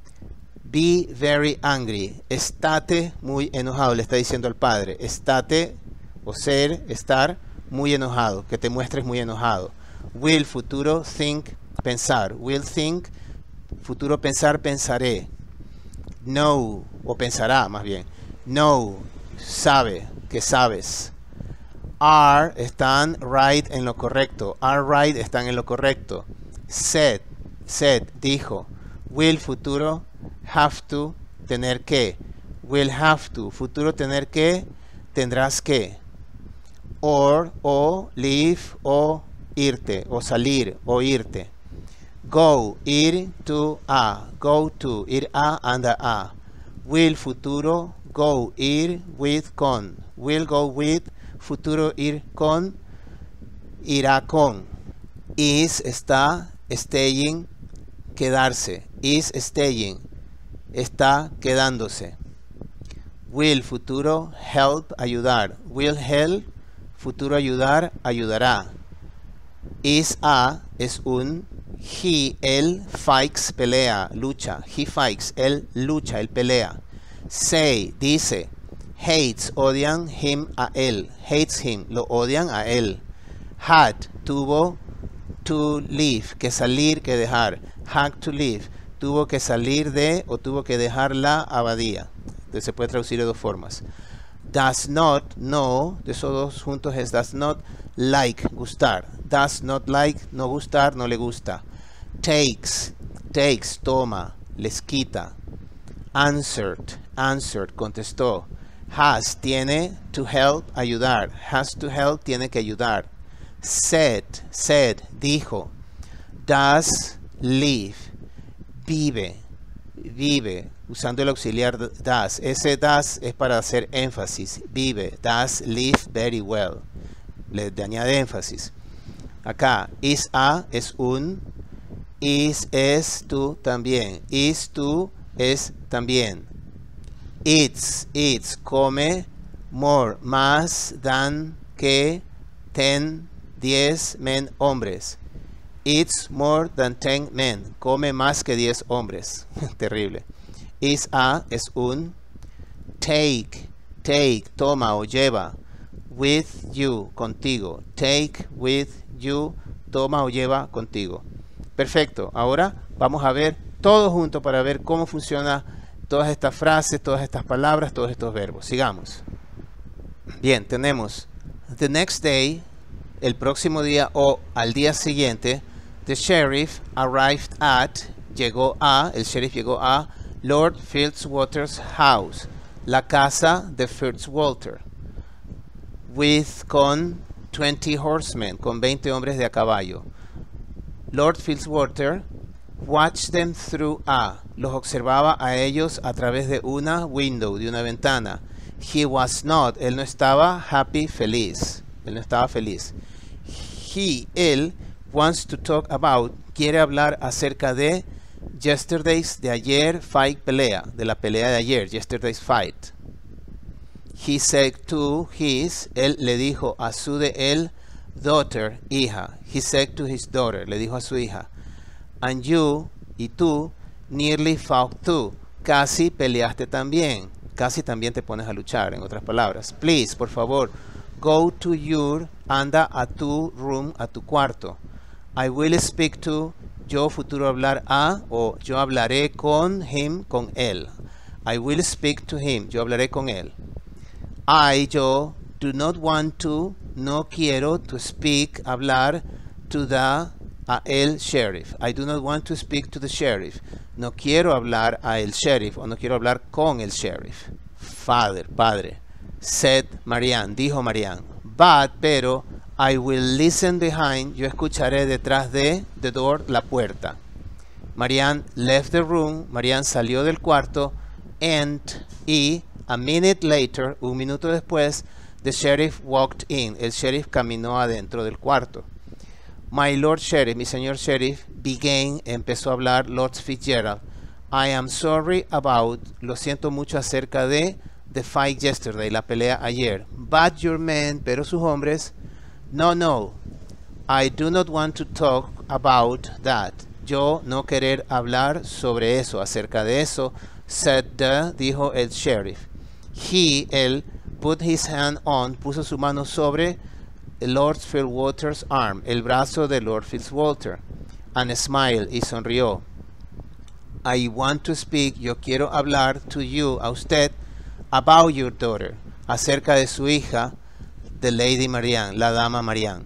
Be very angry. Estate muy enojado, le está diciendo al padre. Estate o ser, estar muy enojado, que te muestres muy enojado. Will, futuro, think, pensar. Will think, futuro pensar, pensaré. Know, o pensará más bien. Know, sabe, que sabes. Are, están right en lo correcto. Are right, están en lo correcto. Said, said, dijo. Will, futuro, have to, tener que. Will have to, futuro, tener que, tendrás que. Or, o, leave, o, irte, o salir, o irte. Go, ir, to, a. Go to, ir a, anda a. Will, futuro, go, ir, with, con. Will go with, futuro, ir con, irá con. Is, está, staying, quedarse. Is staying, está quedándose. Will, futuro, help, ayudar. Will help, futuro, ayudar, ayudará. Is a, es un. He, él, fights, pelea, lucha. He fights, él lucha, él pelea. Say, dice. Hates, odian, him, a él. Hates him, lo odian a él. Had, tuvo, to leave, que salir, que dejar. Had to leave, tuvo que salir de o tuvo que dejar la abadía. Entonces se puede traducir de dos formas. Does not, no, de esos dos juntos es does not like, gustar. Does not like, no gustar, no le gusta. Takes, takes, toma, les quita. Answered, answered, contestó. Has, tiene, to help, ayudar. Has to help, tiene que ayudar. Said, dijo. Does, live, vive, usando el auxiliar does. Ese does es para hacer énfasis. Vive, does live very well. Le añade énfasis. Acá, is a es un. Is, es, tú también. Is, tú, es también. Eats, come. More, más, than, que, 10 men, hombres. Eats more than 10 men. Come más que 10 hombres. Terrible. Is a es un. Take, toma o lleva. With you, contigo. Take with you, toma o lleva contigo. Perfecto. Ahora vamos a ver todo junto para ver cómo funciona todas estas frases, todas estas palabras, todos estos verbos. Sigamos. Bien, tenemos the next day, el próximo día o al día siguiente. The sheriff arrived at, el sheriff llegó a Lord Fitzwater's house, la casa de Fitzwater, con 20 horsemen, con 20 hombres de a caballo. Lord Fitzwater watched them through los observaba a ellos a través de una window, de una ventana. He was not, él no estaba happy, feliz. Él no estaba feliz. Él wants to talk about, quiere hablar acerca de yesterday's, de ayer, fight, pelea, de la pelea de ayer, yesterday's fight. He said to his, él le dijo a su de él, daughter, hija. He said to his daughter, le dijo a su hija. And you, y tú, nearly fought too, casi peleaste también. Casi también te pones a luchar, en otras palabras. Please, por favor, go to your, anda a tu room, a tu cuarto. I will speak to, yo futuro hablar a, o yo hablaré con him, con él. I will speak to him, yo hablaré con él. Yo, do not want to, no quiero, to speak, hablar, to the, a el sheriff. I do not want to speak to the sheriff. No quiero hablar a el sheriff, o no quiero hablar con el sheriff. Padre. Said Marianne, dijo Marianne. But, pero, I will listen behind, yo escucharé detrás de, the door, la puerta. Marianne left the room, Marianne salió del cuarto, y, a minute later, un minuto después, the sheriff walked in, el sheriff caminó adentro del cuarto. My Lord Sheriff, mi señor sheriff, empezó a hablar Lord Fitzgerald. I am sorry about, lo siento mucho acerca de, the fight yesterday, la pelea ayer. But your men, pero sus hombres, no, I do not want to talk about that. Yo no querer hablar sobre eso, acerca de eso, said dijo el sheriff. Él, put his hand on, puso su mano sobre Lord Fitzwater's arm, el brazo de Lord Fitzwater, and smiled, y sonrió. I want to speak, yo quiero hablar to you, a usted, about your daughter, acerca de su hija, the Lady Marianne, la dama Marianne.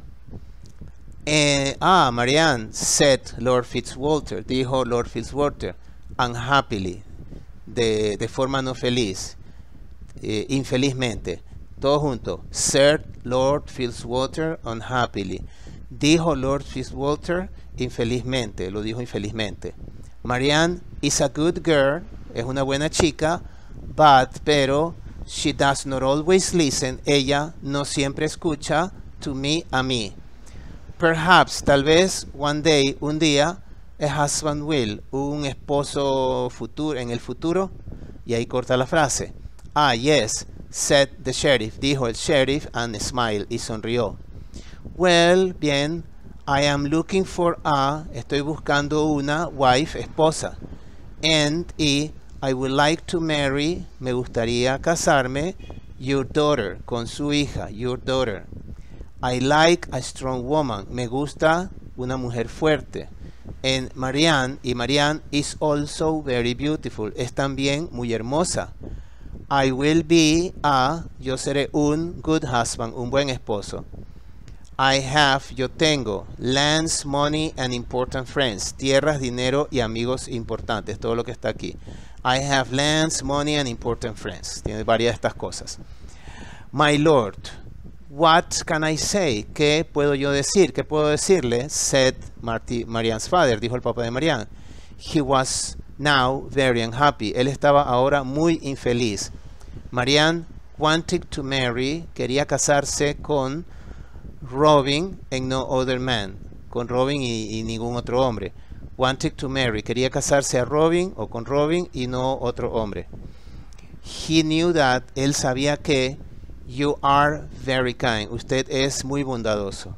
Marianne, said Lord Fitzwater, dijo Lord Fitzwater, unhappily, de forma no feliz, infelizmente. Todo junto. Said Lord Fitzwater unhappily. Dijo Lord Fitzwater infelizmente. Lo dijo infelizmente. Marianne is a good girl. Es una buena chica. Pero she does not always listen. Ella no siempre escucha to me, a mí. Perhaps, tal vez, one day, un día, a husband will, un esposo futuro, en el futuro. Y ahí corta la frase. Yes. Said the sheriff, dijo el sheriff, and smiled, y sonrió. Well, bien, I am looking for estoy buscando una wife, esposa. Y I would like to marry, me gustaría casarme, your daughter, con su hija, your daughter. I like a strong woman, me gusta una mujer fuerte. Marianne is also very beautiful, es también muy hermosa. I will be yo seré un good husband, un buen esposo. Yo tengo, lands, money and important friends, tierras, dinero y amigos importantes, todo lo que está aquí. I have lands, money, and important friends. Tiene varias de estas cosas. My lord, what can I say? ¿Qué puedo yo decir? ¿Qué puedo decirle? Said Marianne's father, dijo el papá de Marianne. He was now very unhappy. Él estaba ahora muy infeliz. Marianne wanted to marry, quería casarse con Robin and no other man. Con Robin y ningún otro hombre. Wanted to marry, quería casarse a Robin o con Robin y no otro hombre. He knew that, él sabía que you are very kind, usted es muy bondadoso.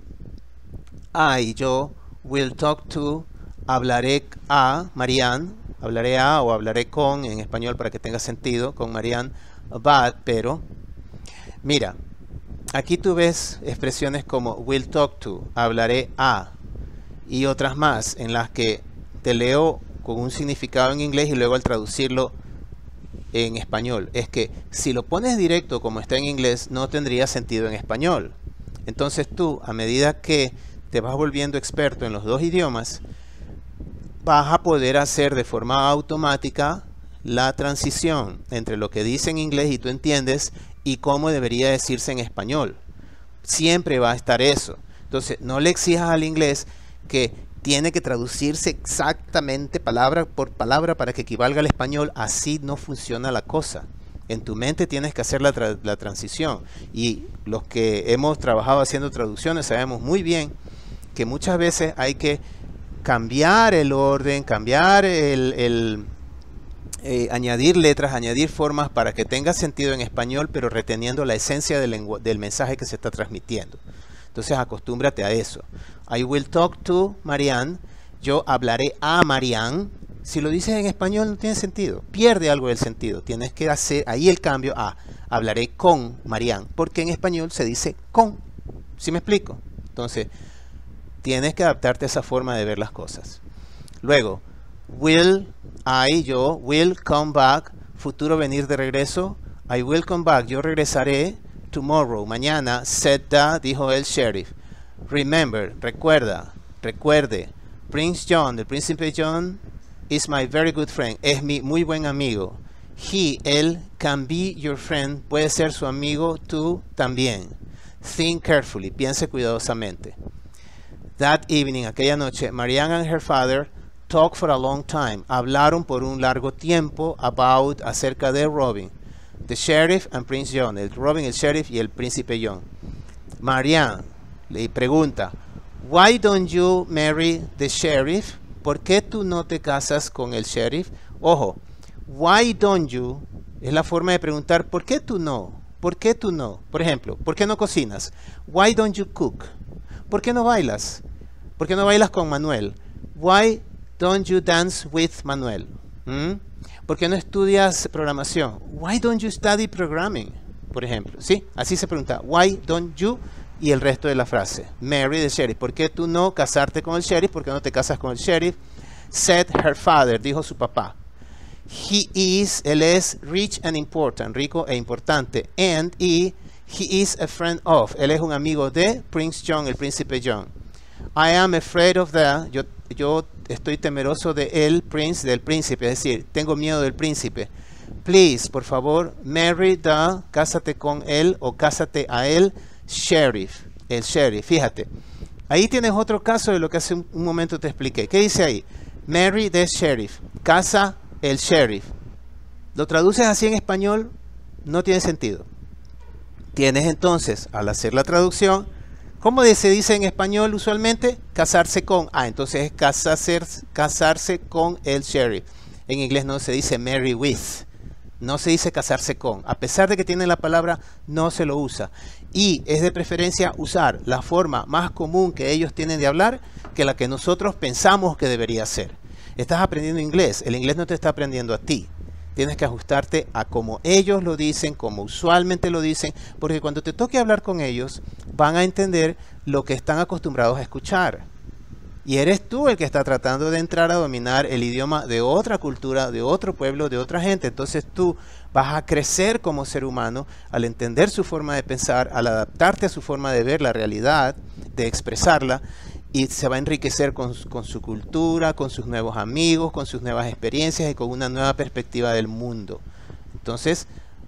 Yo will talk to, hablaré a Marianne, hablaré a o hablaré con en español para que tenga sentido, con Marianne, but, pero. Mira, aquí tú ves expresiones como will talk to, hablaré a, y otras más en las que te leo con un significado en inglés y luego al traducirlo en español. Es que si lo pones directo como está en inglés no tendría sentido en español. Entonces tú, a medida que te vas volviendo experto en los dos idiomas, vas a poder hacer de forma automática la transición entre lo que dice en inglés y tú entiendes y cómo debería decirse en español. Siempre va a estar eso. Entonces no le exijas al inglés que tiene que traducirse exactamente palabra por palabra para que equivalga al español. Así no funciona la cosa. En tu mente tienes que hacer la transición. Y los que hemos trabajado haciendo traducciones sabemos muy bien que muchas veces hay que cambiar el orden, cambiar añadir letras, añadir formas para que tenga sentido en español, pero reteniendo la esencia del mensaje que se está transmitiendo. Entonces acostúmbrate a eso. I will talk to Marianne. Yo hablaré a Marianne. Si lo dices en español no tiene sentido. Pierde algo del sentido. Tienes que hacer ahí el cambio a hablaré con Marianne. Porque en español se dice con. ¿Sí me explico? Entonces tienes que adaptarte a esa forma de ver las cosas. Luego, yo, will come back. Futuro venir de regreso. I will come back. Yo regresaré. Tomorrow, mañana, said dijo el sheriff. Remember, recuerde, Prince John, el príncipe John, is my very good friend, es mi muy buen amigo. Él, can be your friend, puede ser su amigo, tú también. Think carefully, piense cuidadosamente. That evening, aquella noche, Marianne and her father talked for a long time. Hablaron por un largo tiempo acerca de Robin. The sheriff and Prince John, el Robin, el sheriff y el príncipe John. Marianne le pregunta, why don't you marry the sheriff? ¿Por qué tú no te casas con el sheriff? Ojo, why don't you es la forma de preguntar, ¿por qué tú no? ¿Por qué tú no? Por ejemplo, ¿por qué no cocinas? Why don't you cook? ¿Por qué no bailas? ¿Por qué no bailas con Manuel? Why don't you dance with Manuel? ¿Por qué no estudias programación? Why don't you study programming? Por ejemplo, ¿sí? Así se pregunta. Why don't you? Y el resto de la frase. Marry the sheriff. ¿Por qué tú no casarte con el sheriff? ¿Por qué no te casas con el sheriff? Said her father. Dijo su papá. Él es rich and important. Rico e importante. He is a friend of. Él es un amigo de Prince John, el príncipe John. I am afraid of yo estoy temeroso de el prince, del príncipe, es decir, tengo miedo del príncipe. Please, por favor, marry cásate con él o cásate a él, sheriff, el sheriff. Fíjate, ahí tienes otro caso de lo que hace un momento te expliqué. ¿Qué dice ahí? Marry the sheriff, casa el sheriff. Lo traduces así en español, no tiene sentido. Tienes entonces, al hacer la traducción, ¿cómo se dice en español usualmente? Casarse con. Entonces es casarse con el sheriff. En inglés no se dice marry with. No se dice casarse con. A pesar de que tiene la palabra, no se lo usa. Y es de preferencia usar la forma más común que ellos tienen de hablar que la que nosotros pensamos que debería ser. Estás aprendiendo inglés. El inglés no te está aprendiendo a ti. Tienes que ajustarte a como ellos lo dicen, como usualmente lo dicen, porque cuando te toque hablar con ellos, van a entender lo que están acostumbrados a escuchar. Y eres tú el que está tratando de entrar a dominar el idioma de otra cultura, de otro pueblo, de otra gente. Entonces tú vas a crecer como ser humano al entender su forma de pensar, al adaptarte a su forma de ver la realidad, de expresarla. y se va a enriquecer con su cultura, con sus nuevos amigos, con sus nuevas experiencias y con una nueva perspectiva del mundo. Entonces,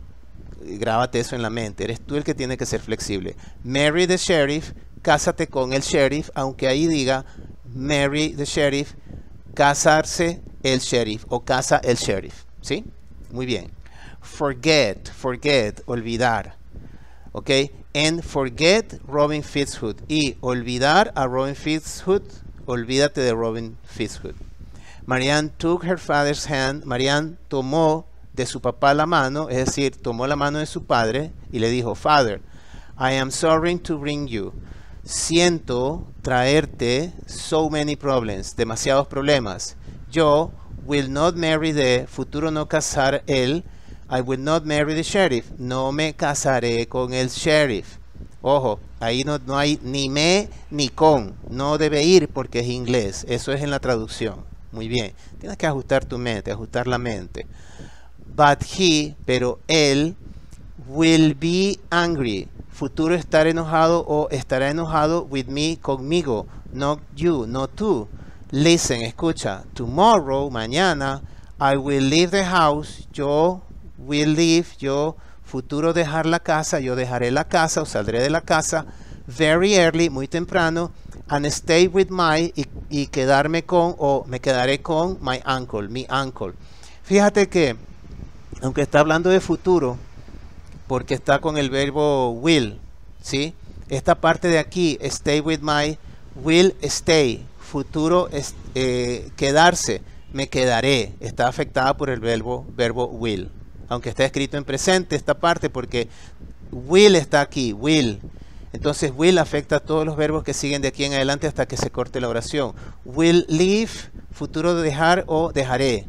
grábate eso en la mente. Eres tú el que tiene que ser flexible. Marry the sheriff, cásate con el sheriff, aunque ahí diga marry the sheriff, casarse el sheriff o casa el sheriff. ¿Sí? Muy bien. Forget, olvidar. ¿Ok? And forget Robin Fitzhood. Y olvidar a Robin Fitzhood, olvídate de Robin Fitzhood. Marianne took her father's hand. Marianne tomó de su papá la mano, es decir, tomó la mano de su padre y le dijo, Father, I am sorry to bring you. Siento traerte so many problems, demasiados problemas. Yo will not marry the, futuro no casar el, I will not marry the sheriff. No me casaré con el sheriff. Ojo, ahí no hay ni me ni con. No debe ir porque es inglés. Eso es en la traducción. Muy bien. Tienes que ajustar tu mente, ajustar la mente. But he, pero él, will be angry. Futuro estar enojado o estará enojado with me, conmigo. Not you, no tú. Listen, escucha. Tomorrow, mañana, I will leave the house. Yo will leave, yo, futuro dejar la casa, yo dejaré la casa o saldré de la casa very early, muy temprano, and stay with my, y quedarme con, o me quedaré con my uncle, mi uncle. Fíjate que, aunque está hablando de futuro, porque está con el verbo will, ¿sí? Esta parte de aquí, stay with my, will stay, futuro quedarse, me quedaré, está afectada por el verbo will. Aunque está escrito en presente esta parte porque will está aquí, will. Entonces will afecta a todos los verbos que siguen de aquí en adelante hasta que se corte la oración. Will leave, futuro de dejar o dejaré.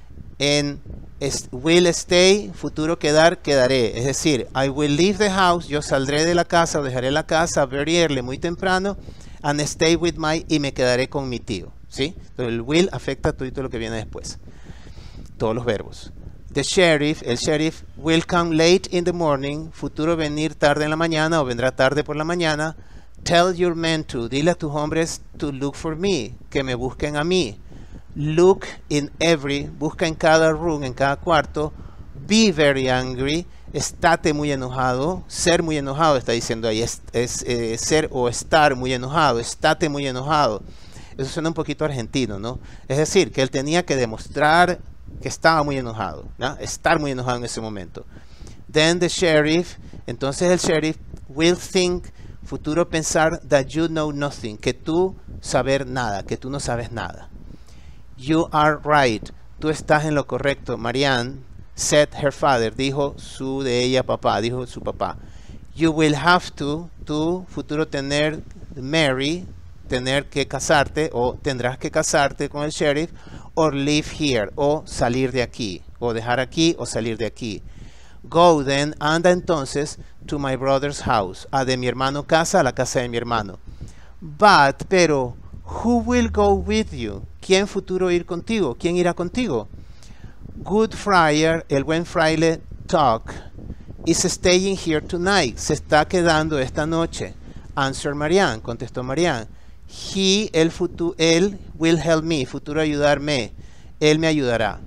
En will stay, futuro quedar, quedaré. Es decir, I will leave the house, yo saldré de la casa o dejaré la casa very early, muy temprano, and stay with my, y me quedaré con mi tío. ¿Sí? Entonces el will afecta todo lo que viene después. Todos los verbos. The sheriff, el sheriff, will come late in the morning, futuro venir tarde en la mañana o vendrá tarde por la mañana. Tell your men to, dile a tus hombres to look for me, que me busquen a mí. Look in every, busca en cada room, en cada cuarto. Be very angry, estate muy enojado, ser muy enojado, está diciendo ahí, ser o estar muy enojado, estate muy enojado. Eso suena un poquito argentino, ¿no? Es decir, que él tenía que demostrar que estaba muy enojado, ¿no? Estar muy enojado en ese momento. Then the sheriff, entonces el sheriff will think, futuro pensar, that you know nothing, que tú saber nada, que tú no sabes nada. You are right, tú estás en lo correcto. Marianne said her father, dijo su de ella papá, dijo su papá. You will have to, tú futuro tener, marry, tener que casarte o tendrás que casarte con el sheriff, or live here, o salir de aquí, o dejar aquí o salir de aquí. Go then, anda entonces to my brother's house, a de mi hermano casa, a la casa de mi hermano. But, pero, who will go with you? ¿Quién futuro ir contigo? ¿Quién irá contigo? Good friar, el buen fraile, talk, is staying here tonight, se está quedando esta noche. Answer Marianne, contestó Marianne. He, él, will help me, futuro ayudarme, él me ayudará.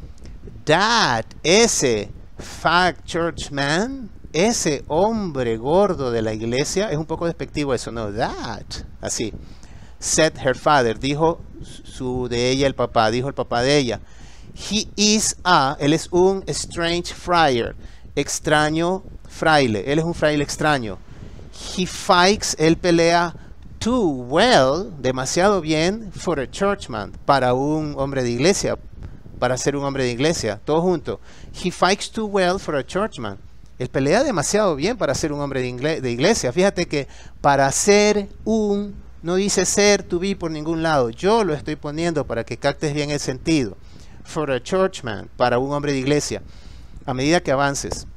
That, ese fat church man, ese hombre gordo de la iglesia, es un poco despectivo eso, ¿no? That, así. Said her father, dijo su de ella el papá, dijo el papá de ella. He is él es un strange friar, extraño fraile, él es un fraile extraño. He fights, él pelea too well, demasiado bien, for a churchman, para un hombre de iglesia, para ser un hombre de iglesia, todo junto. He fights too well for a churchman. Él pelea demasiado bien para ser un hombre de iglesia. Fíjate que para ser un, no dice ser, to be por ningún lado. Yo lo estoy poniendo para que captes bien el sentido. For a churchman, para un hombre de iglesia. A medida que avances,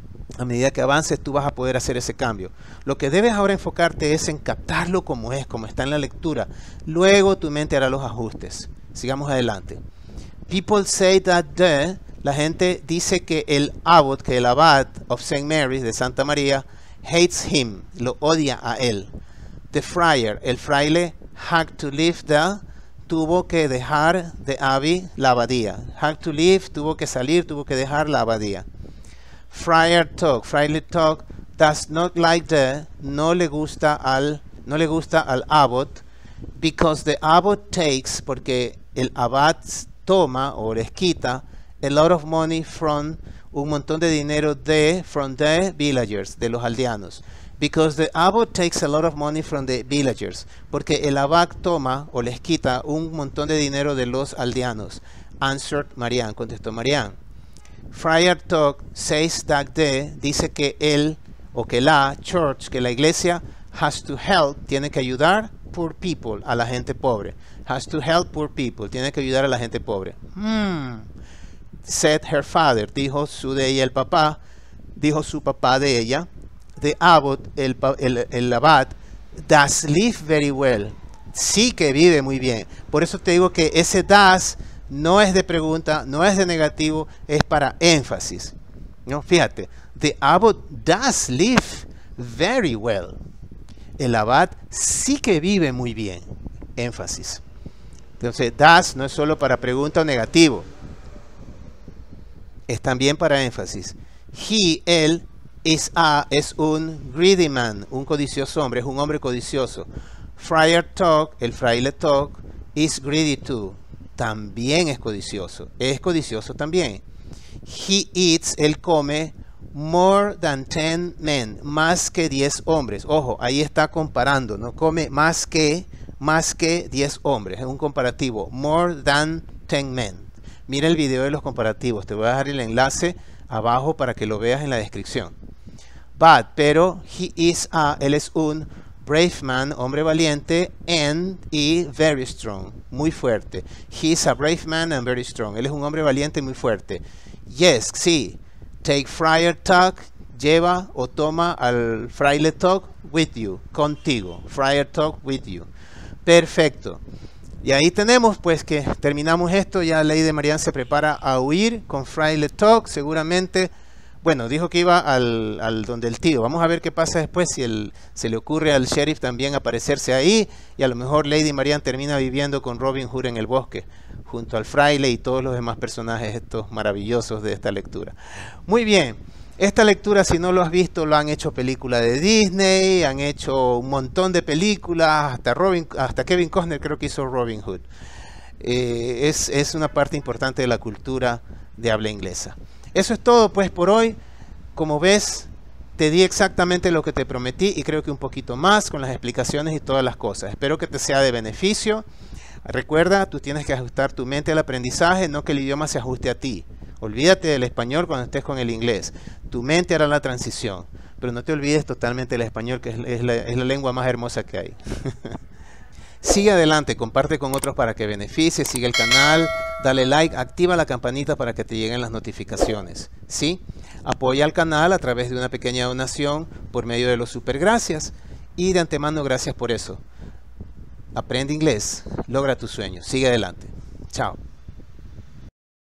tú vas a poder hacer ese cambio. Lo que debes ahora enfocarte es en captarlo como es, como está en la lectura. Luego tu mente hará los ajustes. Sigamos adelante. People say that la gente dice que el abbot, que el abad of St. Mary's de Santa María, hates him, lo odia a él. The friar, el fraile, had to leave the, tuvo que dejar the abbey, la abadía. Had to leave, tuvo que salir, tuvo que dejar la abadía. Friar Tuck, Fraile Tuck does not like the, no le gusta al abbot, because the abbot takes, porque el abad toma o les quita a lot of money from, un montón de dinero de, from the villagers, de los aldeanos. Because the abbot takes a lot of money from the villagers, porque el abad toma o les quita un montón de dinero de los aldeanos. Answered Marianne, contestó Marianne. Friar Tuck says that the, dice que él o que la church, que la iglesia has to help, tiene que ayudar poor people, a la gente pobre. Has to help poor people, tiene que ayudar a la gente pobre. Said her father, dijo su de ella el papá, dijo su papá de ella. The abbot, el abad, does live very well. Sí que vive muy bien. Por eso te digo que ese does no es de pregunta, no es de negativo, es para énfasis. ¿No? Fíjate, the abbot does live very well. El abad sí que vive muy bien. Énfasis. Entonces, does no es solo para pregunta o negativo. Es también para énfasis. Él, es un greedy man, un codicioso hombre, es un hombre codicioso. Friar Tuck, el fraile Tuck, is greedy too. También es codicioso también. He eats, él come more than 10 men, más que 10 hombres. Ojo, ahí está comparando, no come más que 10 hombres, es un comparativo. More than 10 men. Mira el video de los comparativos, te voy a dejar el enlace abajo para que lo veas en la descripción. Pero él es un brave man, hombre valiente, y very strong, muy fuerte. He is a brave man and very strong. Él es un hombre valiente y muy fuerte. Yes, sí. Take Friar Tuck, lleva o toma al fraile Tuck with you, contigo. Friar Tuck with you. Perfecto. Y ahí tenemos pues que terminamos esto. Ya Lady Marianne se prepara a huir con fraile Tuck, seguramente. Bueno, dijo que iba al donde el tío. Vamos a ver qué pasa después, si se le ocurre al sheriff también aparecerse ahí. Y a lo mejor Lady Marianne termina viviendo con Robin Hood en el bosque, junto al fraile y todos los demás personajes estos maravillosos de esta lectura. Muy bien. Esta lectura, si no lo has visto, lo han hecho película de Disney, han hecho un montón de películas, hasta Kevin Costner creo que hizo Robin Hood. Es una parte importante de la cultura de habla inglesa. Eso es todo pues por hoy. Como ves, te di exactamente lo que te prometí y creo que un poquito más con las explicaciones y todas las cosas. Espero que te sea de beneficio. Recuerda, tú tienes que ajustar tu mente al aprendizaje, no que el idioma se ajuste a ti. Olvídate del español cuando estés con el inglés. Tu mente hará la transición, pero no te olvides totalmente del español, que es la lengua más hermosa que hay. Sigue adelante, comparte con otros para que beneficies, sigue el canal, dale like, activa la campanita para que te lleguen las notificaciones. ¿Sí? Apoya al canal a través de una pequeña donación por medio de los super gracias. Y de antemano, gracias por eso. Aprende inglés, logra tus sueños. Sigue adelante. Chao.